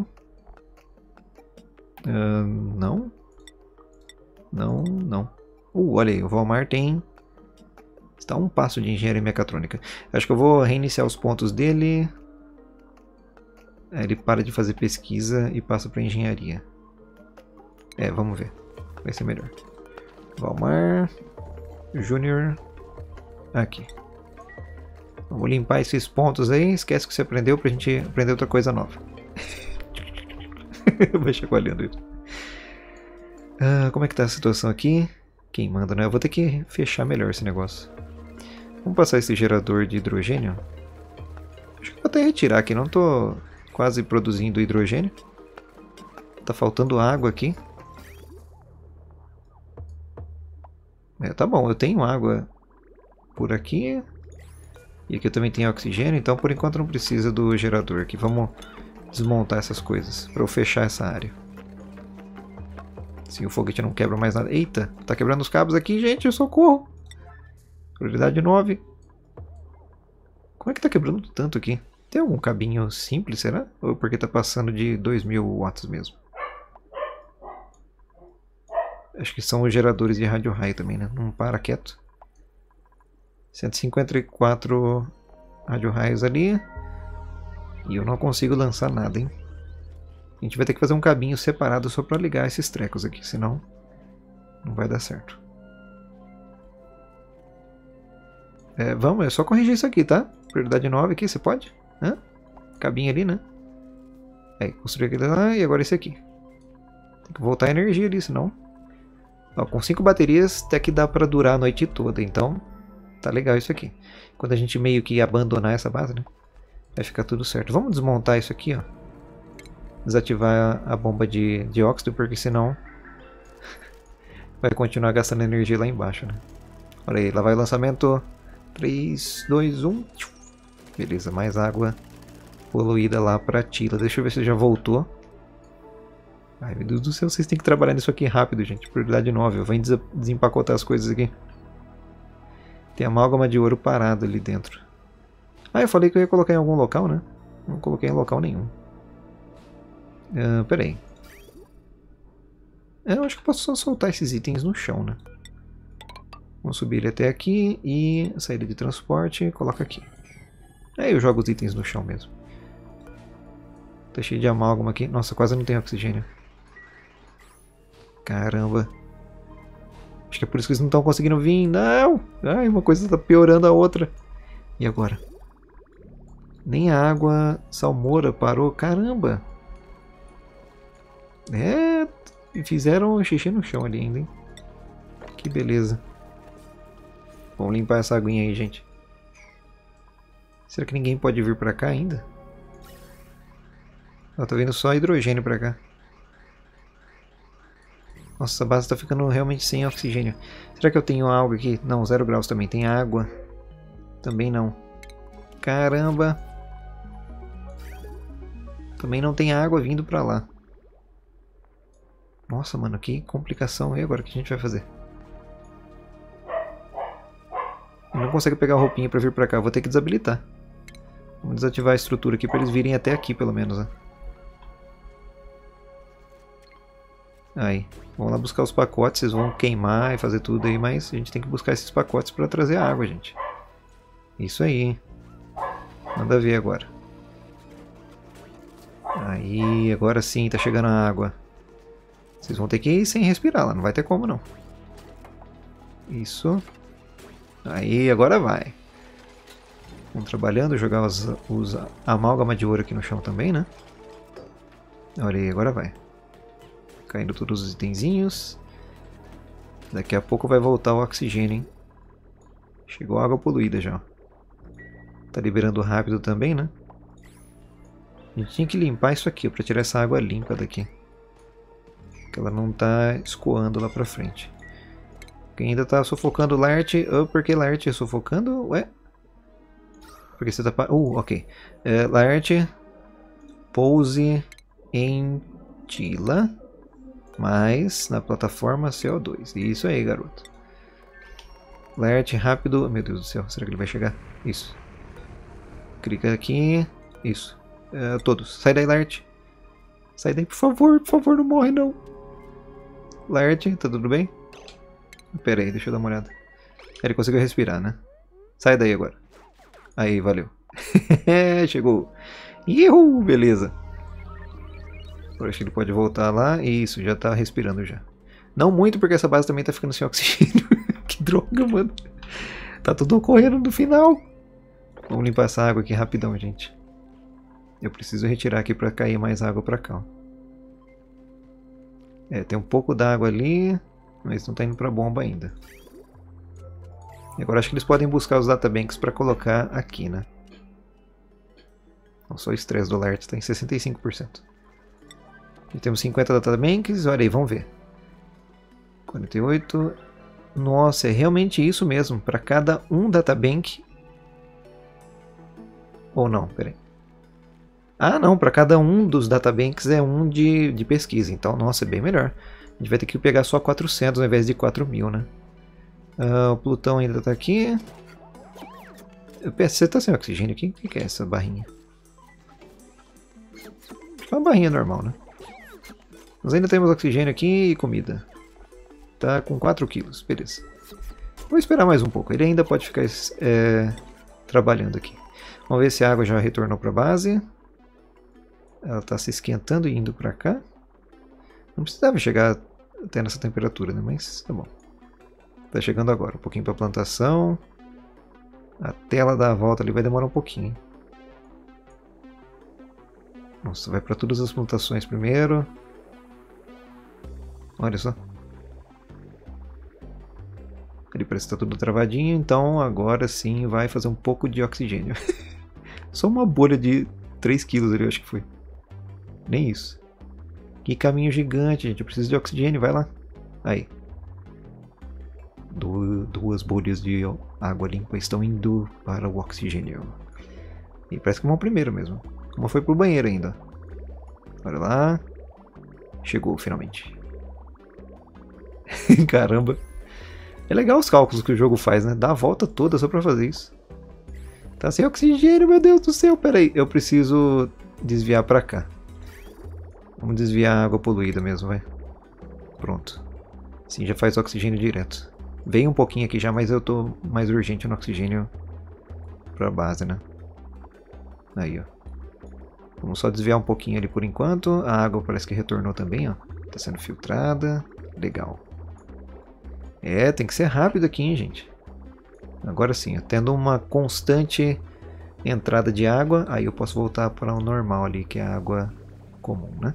Não. Não, não. Olha aí, o Valmar tem... Está a um passo de engenharia mecatrônica. Acho que eu vou reiniciar os pontos dele. Ele para de fazer pesquisa e passa para engenharia. Vamos ver. Vai ser melhor. Valmar. Júnior. Aqui. Vamos limpar esses pontos aí. Esquece que você aprendeu pra gente aprender outra coisa nova. Vai chacoalhando ele. Como é que tá a situação aqui? Quem manda, né? Eu vou ter que fechar melhor esse negócio. Vamos passar esse gerador de hidrogênio. Acho que vou até retirar aqui. Não tô quase produzindo hidrogênio. Tá faltando água aqui. Tá bom, eu tenho água por aqui. E aqui eu também tenho oxigênio. Então por enquanto não precisa do gerador aqui. Vamos desmontar essas coisas para eu fechar essa área. Se o foguete não quebra mais nada. Eita, tá quebrando os cabos aqui, gente, socorro. Prioridade 9. Como é que tá quebrando tanto aqui? Tem algum cabinho simples, será? Ou porque tá passando de 2000 watts mesmo? Acho que são os geradores de rádio raio também, né? Não para quieto. 154 rádio raios ali. E eu não consigo lançar nada, hein? A gente vai ter que fazer um cabinho separado só para ligar esses trecos aqui, senão não vai dar certo. Vamos, é só corrigir isso aqui, tá? Prioridade 9 aqui, você pode? Cabinho ali, né? Aí, construir aquele lá e agora esse aqui. Tem que voltar a energia ali, senão... Ó, com 5 baterias até que dá para durar a noite toda, então tá legal isso aqui. Quando a gente meio que abandonar essa base, né? Vai ficar tudo certo. Vamos desmontar isso aqui, ó. Desativar a bomba de dióxido, porque senão vai continuar gastando energia lá embaixo, né? Olha aí, lá vai o lançamento. 3, 2, 1. Beleza, mais água poluída lá pra Tila. Deixa eu ver se já voltou. Ai, meu Deus do céu, vocês têm que trabalhar nisso aqui rápido, gente. Prioridade 9. Eu vou desempacotar as coisas aqui. Tem amálgama de ouro parado ali dentro. Eu falei que eu ia colocar em algum local, né? Não coloquei em local nenhum. Pera aí. Eu acho que eu posso só soltar esses itens no chão, né? Vamos subir ele até aqui e a saída de transporte coloca aqui. Aí eu jogo os itens no chão mesmo. Tá cheio de amálgama aqui. Nossa, quase não tem oxigênio. Caramba. Acho que é por isso que eles não estão conseguindo vir. Não! Ai, uma coisa tá piorando a outra. E agora? Nem a água salmoura parou. Caramba! Fizeram xixi no chão ali ainda, hein? Que beleza. Vamos limpar essa aguinha aí, gente. Será que ninguém pode vir pra cá ainda? Tá vindo só hidrogênio pra cá. Nossa, essa base tá ficando realmente sem oxigênio. Será que eu tenho algo aqui? Não, 0 graus também. Tem água. Também não. Caramba. Também não tem água vindo pra lá. Nossa, mano, que complicação. E agora, o que a gente vai fazer? Ele não consegue pegar a roupinha pra vir pra cá. Vou ter que desabilitar. Vamos desativar a estrutura aqui pra eles virem até aqui, pelo menos, né? Aí, vamos lá buscar os pacotes. Vocês vão queimar e fazer tudo aí, mas a gente tem que buscar esses pacotes pra trazer a água, gente. Isso aí. Manda ver agora. Aí, agora sim, tá chegando a água. Vocês vão ter que ir sem respirar lá, não vai ter como não. Isso. Aí, agora vai. Vamos trabalhando, jogar os amálgama de ouro aqui no chão também, né? Olha aí, agora vai. Caindo todos os itenzinhos. Daqui a pouco vai voltar o oxigênio, hein? Chegou a água poluída já. Tá liberando rápido também, né? A gente tinha que limpar isso aqui, para tirar essa água limpa daqui. Que ela não tá escoando lá pra frente. Quem ainda tá sufocando o Lart. Oh, por que Lart sufocando? Ué? Porque você tá... ok. Lart, pouse em Tila, mais na plataforma CO2. Isso aí, garoto. Lart, rápido. Meu Deus do céu, será que ele vai chegar? Isso. Clica aqui. Isso. Todos. Sai daí, Lart. Sai daí, por favor, não morre não. Lart, tá tudo bem? Pera aí, deixa eu dar uma olhada. Ele conseguiu respirar, né? Sai daí agora. Aí, valeu. Chegou. Ihu, beleza. Agora acho que ele pode voltar lá. Isso, já tá respirando já. Não muito, porque essa base também tá ficando sem oxigênio. Que droga, mano. Tá tudo ocorrendo no final. Vamos limpar essa água aqui rapidão, gente. Eu preciso retirar aqui pra cair mais água pra cá. Tem um pouco d'água ali, mas não tá indo pra bomba ainda. E agora acho que eles podem buscar os databanks pra colocar aqui, né? Então, só o estresse do Lart está em 65%. E temos 50 databanks, olha aí, vamos ver. 48. Nossa, é realmente isso mesmo. Para cada um databank. Ou não, peraí. Ah, não, para cada um dos databanks é um de pesquisa. Então, nossa, é bem melhor. A gente vai ter que pegar só 400 ao invés de 4.000, né? O Plutão ainda está aqui. Você está sem oxigênio aqui? O que é essa barrinha? É uma barrinha normal, né? Nós ainda temos oxigênio aqui e comida. Tá com 4 quilos, beleza. Vou esperar mais um pouco. Ele ainda pode ficar trabalhando aqui. Vamos ver se a água já retornou para a base. Ela está se esquentando e indo para cá. Não precisava chegar até nessa temperatura, né? Mas tá bom. Tá chegando agora. Um pouquinho para plantação. Até ela dar a volta ali vai demorar um pouquinho, hein? Nossa, vai para todas as plantações primeiro. Olha só. Ele parece que está tudo travadinho, então agora sim vai fazer um pouco de oxigênio. Só uma bolha de 3 quilos ali, eu acho que foi. Nem isso. Que caminho gigante, gente. Eu preciso de oxigênio, vai lá. Aí. Duas bolhas de água limpa estão indo para o oxigênio. E parece que vão primeiro mesmo. Uma foi pro banheiro ainda. Olha lá. Chegou, finalmente. Caramba. É legal os cálculos que o jogo faz, né? Dá a volta toda só pra fazer isso. Tá sem oxigênio, meu Deus do céu. Pera aí, eu preciso desviar pra cá. Vamos desviar a água poluída mesmo, vai. Pronto. Assim já faz oxigênio direto. Veio um pouquinho aqui já, mas eu tô mais urgente no oxigênio pra base, né? Aí, ó. Vamos só desviar um pouquinho ali por enquanto. A água parece que retornou também, ó. Tá sendo filtrada. Legal. Tem que ser rápido aqui, hein, gente. Agora sim, ó, tendo uma constante entrada de água, aí eu posso voltar para o normal ali, que é a água comum, né?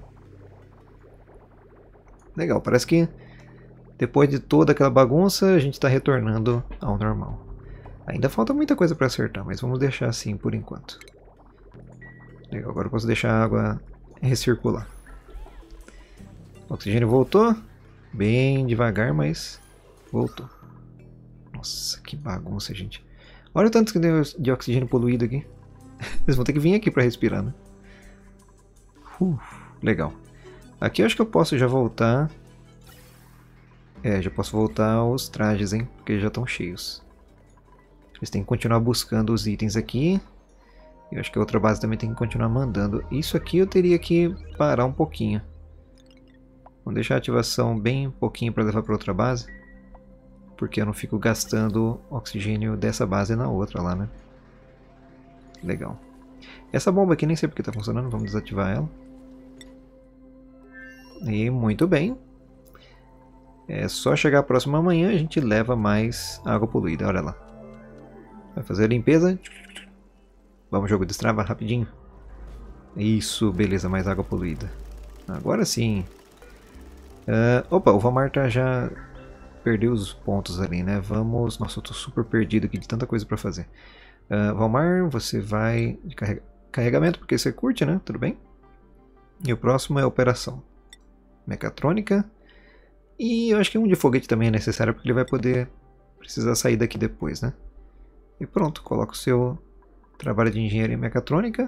Legal, parece que depois de toda aquela bagunça, a gente está retornando ao normal. Ainda falta muita coisa para acertar, mas vamos deixar assim por enquanto. Legal, agora eu posso deixar a água recircular. O oxigênio voltou. Bem devagar, mas voltou. Nossa, que bagunça, gente. Olha o tanto que deu de oxigênio poluído aqui. Eles vão ter que vir aqui para respirar, né? Legal. Aqui eu acho que eu posso já voltar. Já posso voltar os trajes, hein? Porque já estão cheios. Eles têm que continuar buscando os itens aqui. Eu acho que a outra base também tem que continuar mandando. Isso aqui eu teria que parar um pouquinho. Vamos deixar a ativação bem pouquinho para levar para outra base. Porque eu não fico gastando oxigênio dessa base na outra lá, né? Legal. Essa bomba aqui nem sei porque está funcionando. Vamos desativar ela. E muito bem. É só chegar a próxima manhã a gente leva mais água poluída. Olha lá. Vai fazer a limpeza. Vamos, jogo, destrava rapidinho. Isso, beleza, mais água poluída. Agora sim. Opa, o Valmar já perdeu os pontos ali, né? Vamos... Nossa, eu tô super perdido aqui de tanta coisa pra fazer. Valmar, você vai de carregamento, porque você curte, né? Tudo bem? E o próximo é operação. Mecatrônica. E eu acho que um de foguete também é necessário, porque ele vai poder precisar sair daqui depois, né? E pronto, coloca o seu trabalho de engenharia mecatrônica.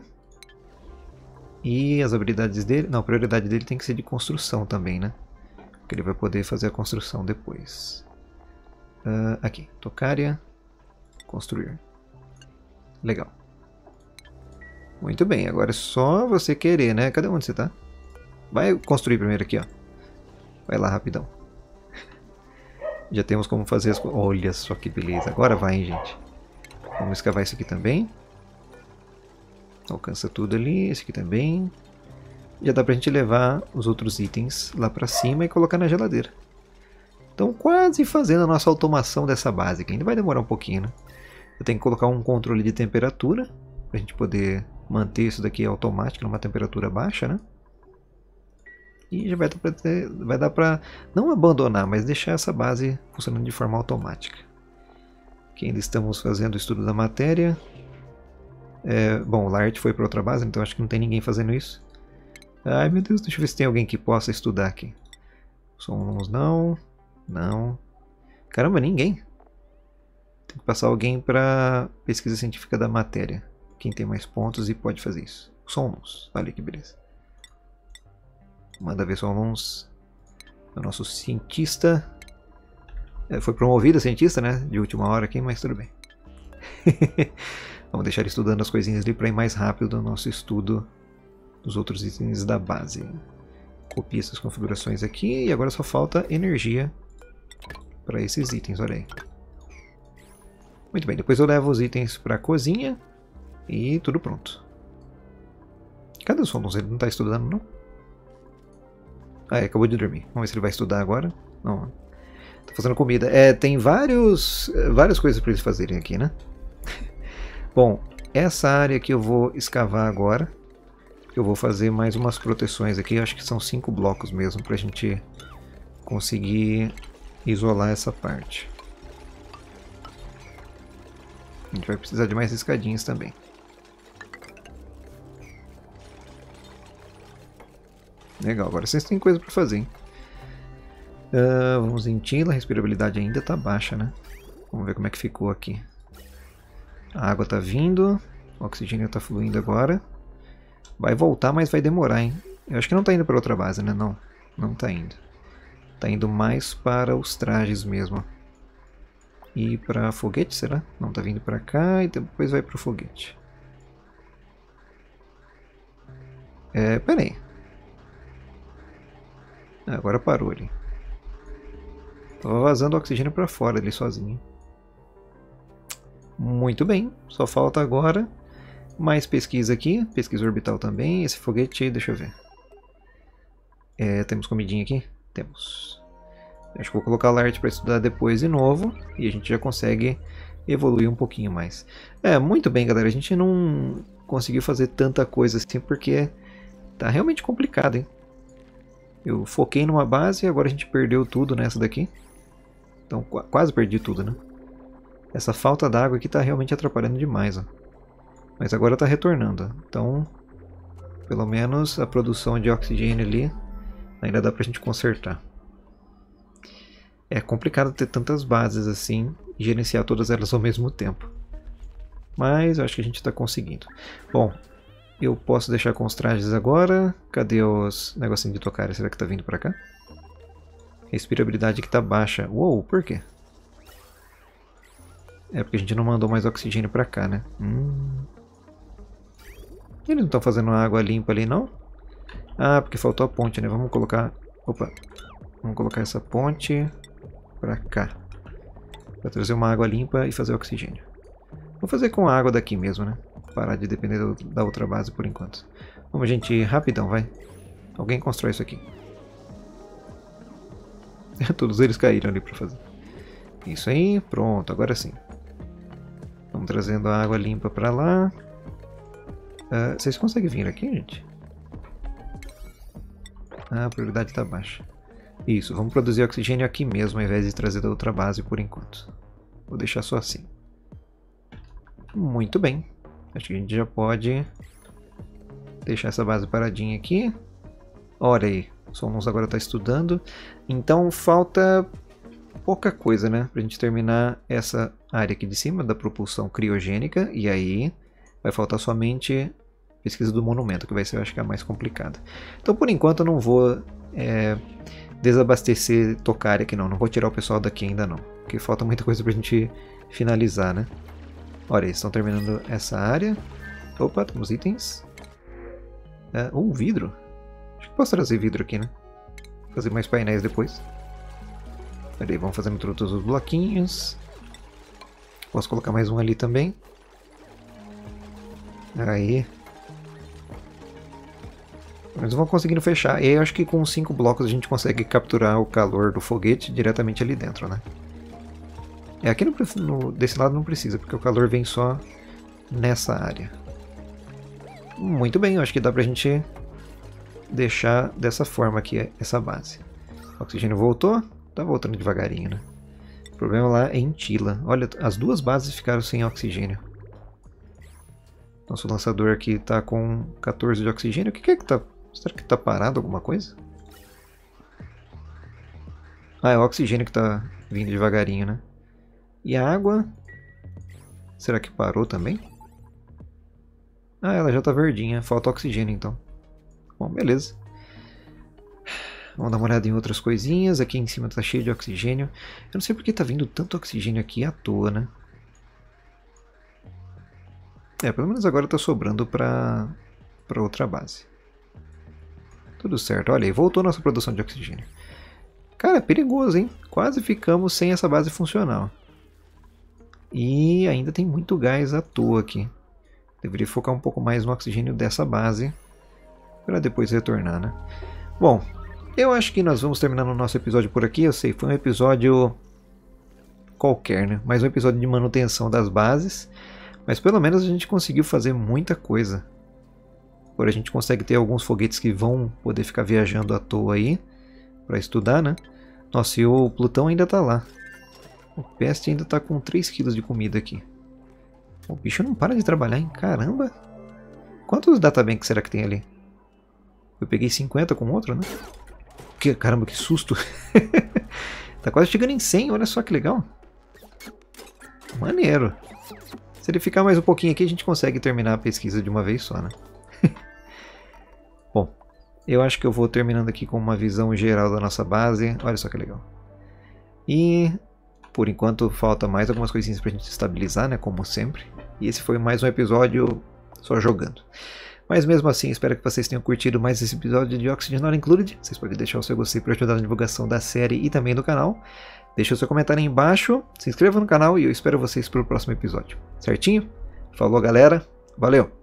E as habilidades dele... Não, a prioridade dele tem que ser de construção também, né? Porque ele vai poder fazer a construção depois. Aqui, Tocária, construir. Legal. Muito bem, agora é só você querer, né? Cadê onde você tá? Vai construir primeiro aqui, ó. Vai lá rapidão. Já temos como fazer as coisas. Olha só que beleza. Agora vai, hein, gente. Vamos escavar isso aqui também. Alcança tudo ali. Esse aqui também. Já dá pra gente levar os outros itens lá pra cima e colocar na geladeira. Então quase fazendo a nossa automação dessa base aqui. Ainda vai demorar um pouquinho, né? Eu tenho que colocar um controle de temperatura pra gente poder manter isso daqui automático numa temperatura baixa, né? E já vai dar pra não abandonar, mas deixar essa base funcionando de forma automática. Aqui ainda estamos fazendo o estudo da matéria. Bom, o Lart foi para outra base, então acho que não tem ninguém fazendo isso. Ai meu Deus, deixa eu ver se tem alguém que possa estudar aqui. Somos não. Não. Caramba, ninguém. Tem que passar alguém para pesquisa científica da matéria. Quem tem mais pontos e pode fazer isso. Somos. Olha que beleza. Manda ver Somos. O nosso cientista. Foi promovido a cientista, né? De última hora aqui, mas tudo bem. Vamos deixar ele estudando as coisinhas ali para ir mais rápido no nosso estudo dos outros itens da base. Copia essas configurações aqui e agora só falta energia para esses itens, olha aí. Muito bem, depois eu levo os itens para a cozinha e tudo pronto. Cadê o Somos? Ele não está estudando, não? Acabou de dormir. Vamos ver se ele vai estudar agora. Não, tá fazendo comida. Tem várias coisas para eles fazerem aqui, né? Bom, essa área que eu vou escavar agora. Eu vou fazer mais umas proteções aqui. Acho que são 5 blocos mesmo para a gente conseguir isolar essa parte. A gente vai precisar de mais escadinhas também. Legal, agora vocês têm coisa para fazer, hein? Vamos em Tila, a respirabilidade ainda está baixa, né? Vamos ver como é que ficou aqui. A água está vindo, o oxigênio está fluindo agora. Vai voltar, mas vai demorar, hein? Eu acho que não está indo para outra base, né? Não, não está indo. Está indo mais para os trajes mesmo. E para foguete, será? Não, está vindo para cá e depois vai para o foguete. Pera aí. Agora parou ali. Tava vazando oxigênio para fora ali sozinho. Muito bem, só falta agora mais pesquisa aqui, pesquisa orbital também. Esse foguete, deixa eu ver. Temos comidinha aqui? Temos. Acho que vou colocar o Lart para estudar depois de novo e a gente já consegue evoluir um pouquinho mais. Muito bem, galera. A gente não conseguiu fazer tanta coisa assim porque tá realmente complicado, hein? Eu foquei numa base e agora a gente perdeu tudo nessa daqui. Então quase perdi tudo, né? Essa falta d'água aqui tá realmente atrapalhando demais, ó. Mas agora tá retornando. Então, pelo menos a produção de oxigênio ali ainda dá pra gente consertar. É complicado ter tantas bases assim e gerenciar todas elas ao mesmo tempo. Mas eu acho que a gente está conseguindo. Bom, eu posso deixar com os trajes agora. Cadê os negocinhos de tocar? Será que tá vindo pra cá? Respirabilidade que tá baixa. Uou, por quê? É porque a gente não mandou mais oxigênio pra cá, né? Eles não estão fazendo água limpa ali, não? Ah, porque faltou a ponte, né? Vamos colocar... Opa! Vamos colocar essa ponte pra cá. Pra trazer uma água limpa e fazer oxigênio. Vou fazer com a água daqui mesmo, né? Parar de depender da outra base por enquanto. Vamos, gente, rapidão, vai. Alguém constrói isso aqui. Todos eles caíram ali pra fazer. Isso aí, pronto, agora sim. Vamos trazendo a água limpa pra lá. Vocês conseguem vir aqui, gente? A prioridade tá baixa. Isso, vamos produzir oxigênio aqui mesmo, ao invés de trazer da outra base por enquanto. Vou deixar só assim. Muito bem. Acho que a gente já pode deixar essa base paradinha aqui. Olha aí, o Solons agora está estudando. Então falta pouca coisa, né? Pra gente terminar essa área aqui de cima da propulsão criogênica. E aí vai faltar somente pesquisa do monumento, que vai ser, eu acho que, a mais complicada. Então por enquanto eu não vou desabastecer Tokaria aqui não. Não vou tirar o pessoal daqui ainda não. Porque falta muita coisa pra gente finalizar, né? Olha, eles estão terminando essa área. Opa, temos itens. Vidro. Acho que posso trazer vidro aqui, né? Fazer mais painéis depois. Olha aí, vamos fazendo todos os bloquinhos. Posso colocar mais um ali também. Aí. Mas vão conseguindo fechar. E aí eu acho que com 5 blocos a gente consegue capturar o calor do foguete diretamente ali dentro, né? Aqui desse lado não precisa, porque o calor vem só nessa área. Muito bem, eu acho que dá pra gente deixar dessa forma aqui essa base. O oxigênio voltou, tá voltando devagarinho, né? O problema lá é em Tila. Olha, as duas bases ficaram sem oxigênio. Nosso lançador aqui tá com 14 de oxigênio. O que é que tá... Será que tá parado alguma coisa? Ah, é o oxigênio que tá vindo devagarinho, né? E a água? Será que parou também? Ah, ela já tá verdinha. Falta oxigênio então. Bom, beleza. Vamos dar uma olhada em outras coisinhas. Aqui em cima tá cheio de oxigênio. Eu não sei porque tá vindo tanto oxigênio aqui à toa, né? Pelo menos agora tá sobrando pra outra base. Tudo certo. Olha aí, voltou nossa produção de oxigênio. Cara, perigoso, hein? Quase ficamos sem essa base funcional. E ainda tem muito gás à toa aqui. Deveria focar um pouco mais no oxigênio dessa base para depois retornar, né? Bom, eu acho que nós vamos terminar o nosso episódio por aqui. Eu sei, foi um episódio qualquer, né? Mais um episódio de manutenção das bases. Mas pelo menos a gente conseguiu fazer muita coisa. Agora a gente consegue ter alguns foguetes que vão poder ficar viajando à toa aí para estudar, né? Nossa, e o Plutão ainda tá lá. O Peste ainda tá com 3 kg de comida aqui. O bicho não para de trabalhar, hein? Caramba! Quantos databanks será que tem ali? Eu peguei 50 com outro, né? Caramba, que susto! Tá quase chegando em 100, olha só que legal. Maneiro. Se ele ficar mais um pouquinho aqui, a gente consegue terminar a pesquisa de uma vez só, né? Bom, eu acho que eu vou terminando aqui com uma visão geral da nossa base. Olha só que legal. E... por enquanto falta mais algumas coisinhas pra gente estabilizar, né, como sempre. E esse foi mais um episódio só jogando. Mas mesmo assim, espero que vocês tenham curtido mais esse episódio de Oxygen Not Included. Vocês podem deixar o seu gostei para ajudar na divulgação da série e também do canal. Deixe o seu comentário aí embaixo, se inscreva no canal e eu espero vocês para o próximo episódio. Certinho? Falou, galera. Valeu!